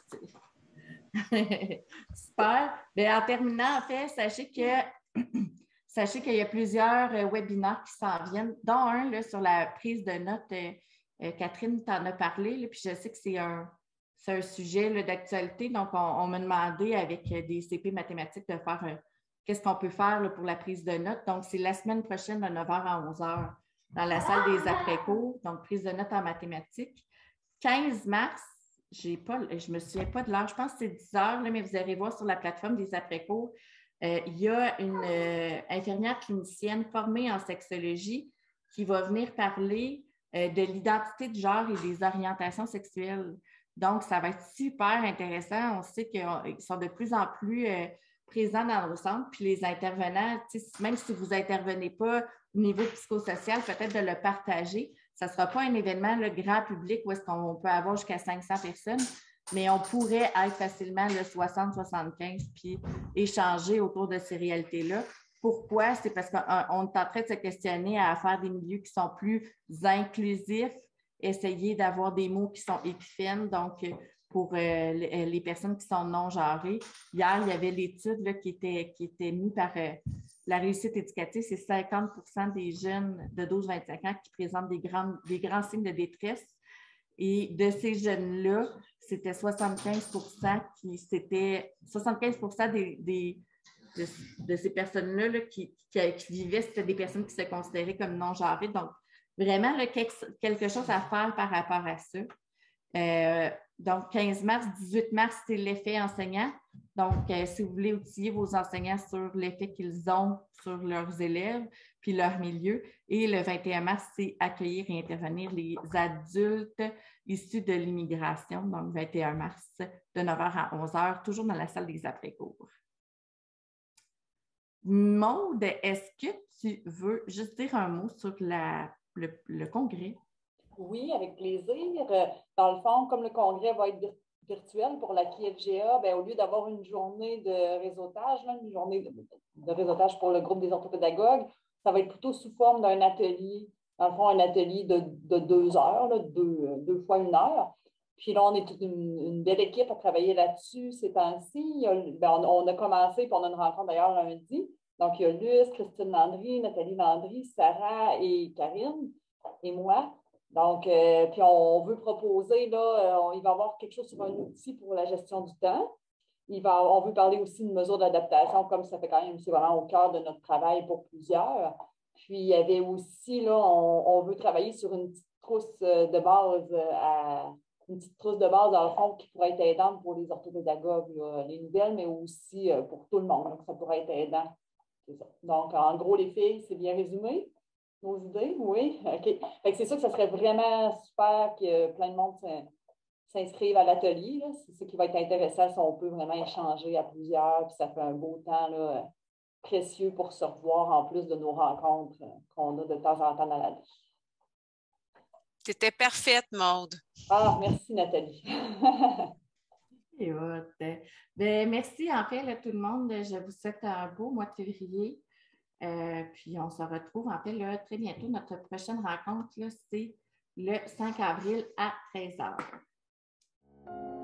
Super. Ben, en terminant, en fait, sachez que sachez qu'il y a plusieurs euh, webinaires qui s'en viennent, dont un là, sur la prise de notes. Euh, euh, Catherine t'en a parlé, là, puis je sais que c'est un, c'est un sujet d'actualité. Donc, on, on m'a demandé avec des C P mathématiques de faire euh, qu'est-ce qu'on peut faire là, pour la prise de notes. Donc, c'est la semaine prochaine de neuf heures à onze heures dans la salle des après-cours, donc prise de notes en mathématiques. quinze mars, j'ai pas, je ne me souviens pas de l'heure, je pense que c'est dix heures, là, mais vous allez voir sur la plateforme des après-cours, euh, il y a une euh, infirmière clinicienne formée en sexologie qui va venir parler euh, de l'identité de genre et des orientations sexuelles. Donc, ça va être super intéressant. On sait qu'ils sont de plus en plus euh, présents dans nos centres, puis les intervenants, même si vous n'intervenez pas au niveau psychosocial, peut-être de le partager. Ça ne sera pas un événement le grand public où est-ce qu'on peut avoir jusqu'à cinq cents personnes, mais on pourrait être facilement le soixante soixante-quinze puis échanger autour de ces réalités-là. Pourquoi? C'est parce qu'on est en train de se questionner à faire des milieux qui sont plus inclusifs, essayer d'avoir des mots qui sont épiphénes, donc pour euh, les personnes qui sont non-genrées. Hier, il y avait l'étude là, qui, était, qui était mise par euh, la réussite éducative, c'est cinquante pour cent des jeunes de douze à vingt-cinq ans qui présentent des grands, des grands signes de détresse. Et de ces jeunes-là, c'était soixante-quinze pour cent qui c'était soixante-quinze pour cent des, des, de, de ces personnes-là là, qui, qui, qui vivaient, c'était des personnes qui se considéraient comme non-genrées. Donc, vraiment, là, quelque, quelque chose à faire par rapport à ça. Euh, donc, quinze mars, dix-huit mars, c'est l'effet enseignant. Donc, euh, si vous voulez outiller vos enseignants sur l'effet qu'ils ont sur leurs élèves puis leur milieu. Et le vingt et un mars, c'est accueillir et intervenir les adultes issus de l'immigration. Donc, vingt et un mars, de neuf heures à onze heures, toujours dans la salle des après-cours. Maude, est-ce que tu veux juste dire un mot sur la, le, le congrès? Oui, avec plaisir. Dans le fond, comme le congrès va être virtuel pour la Q F G A, bien, au lieu d'avoir une journée de réseautage, là, une journée de, de réseautage pour le groupe des orthopédagogues, ça va être plutôt sous forme d'un atelier. Dans le fond, un atelier de, de deux heures, là, deux, deux fois une heure. Puis là, on est toute une, une belle équipe à travailler là-dessus ces temps-ci. Ben, on, on a commencé, puis on a une rencontre d'ailleurs lundi. Donc, il y a Luce, Christine Landry, Nathalie Landry, Sarah et Karine et moi. Donc, euh, puis on veut proposer, là, euh, il va y avoir quelque chose sur un outil pour la gestion du temps. Il va, on veut parler aussi de mesures d'adaptation, comme ça fait quand même, c'est vraiment au cœur de notre travail pour plusieurs. Puis, il y avait aussi, là, on, on veut travailler sur une petite trousse de base, à, une petite trousse de base, dans le fond, qui pourrait être aidante pour les orthopédagogues, là, les nouvelles, mais aussi pour tout le monde. Donc, ça pourrait être aidant. C'est ça. Donc, en gros, les filles, c'est bien résumé. Nos idées, oui. OK. Fait que c'est sûr que ça serait vraiment super que plein de monde s'inscrive à l'atelier. C'est ça qui va être intéressant si on peut vraiment échanger à plusieurs. Puis ça fait un beau temps là, précieux pour se revoir en plus de nos rencontres qu'on a de temps en temps dans la vie. Tu étais parfaite, Maude. Ah, merci, Nathalie. Et ben, merci en fait là, tout le monde. Je vous souhaite un beau mois de février. Euh, puis on se retrouve en fait là, très bientôt. Notre prochaine rencontre, c'est le cinq avril à treize heures.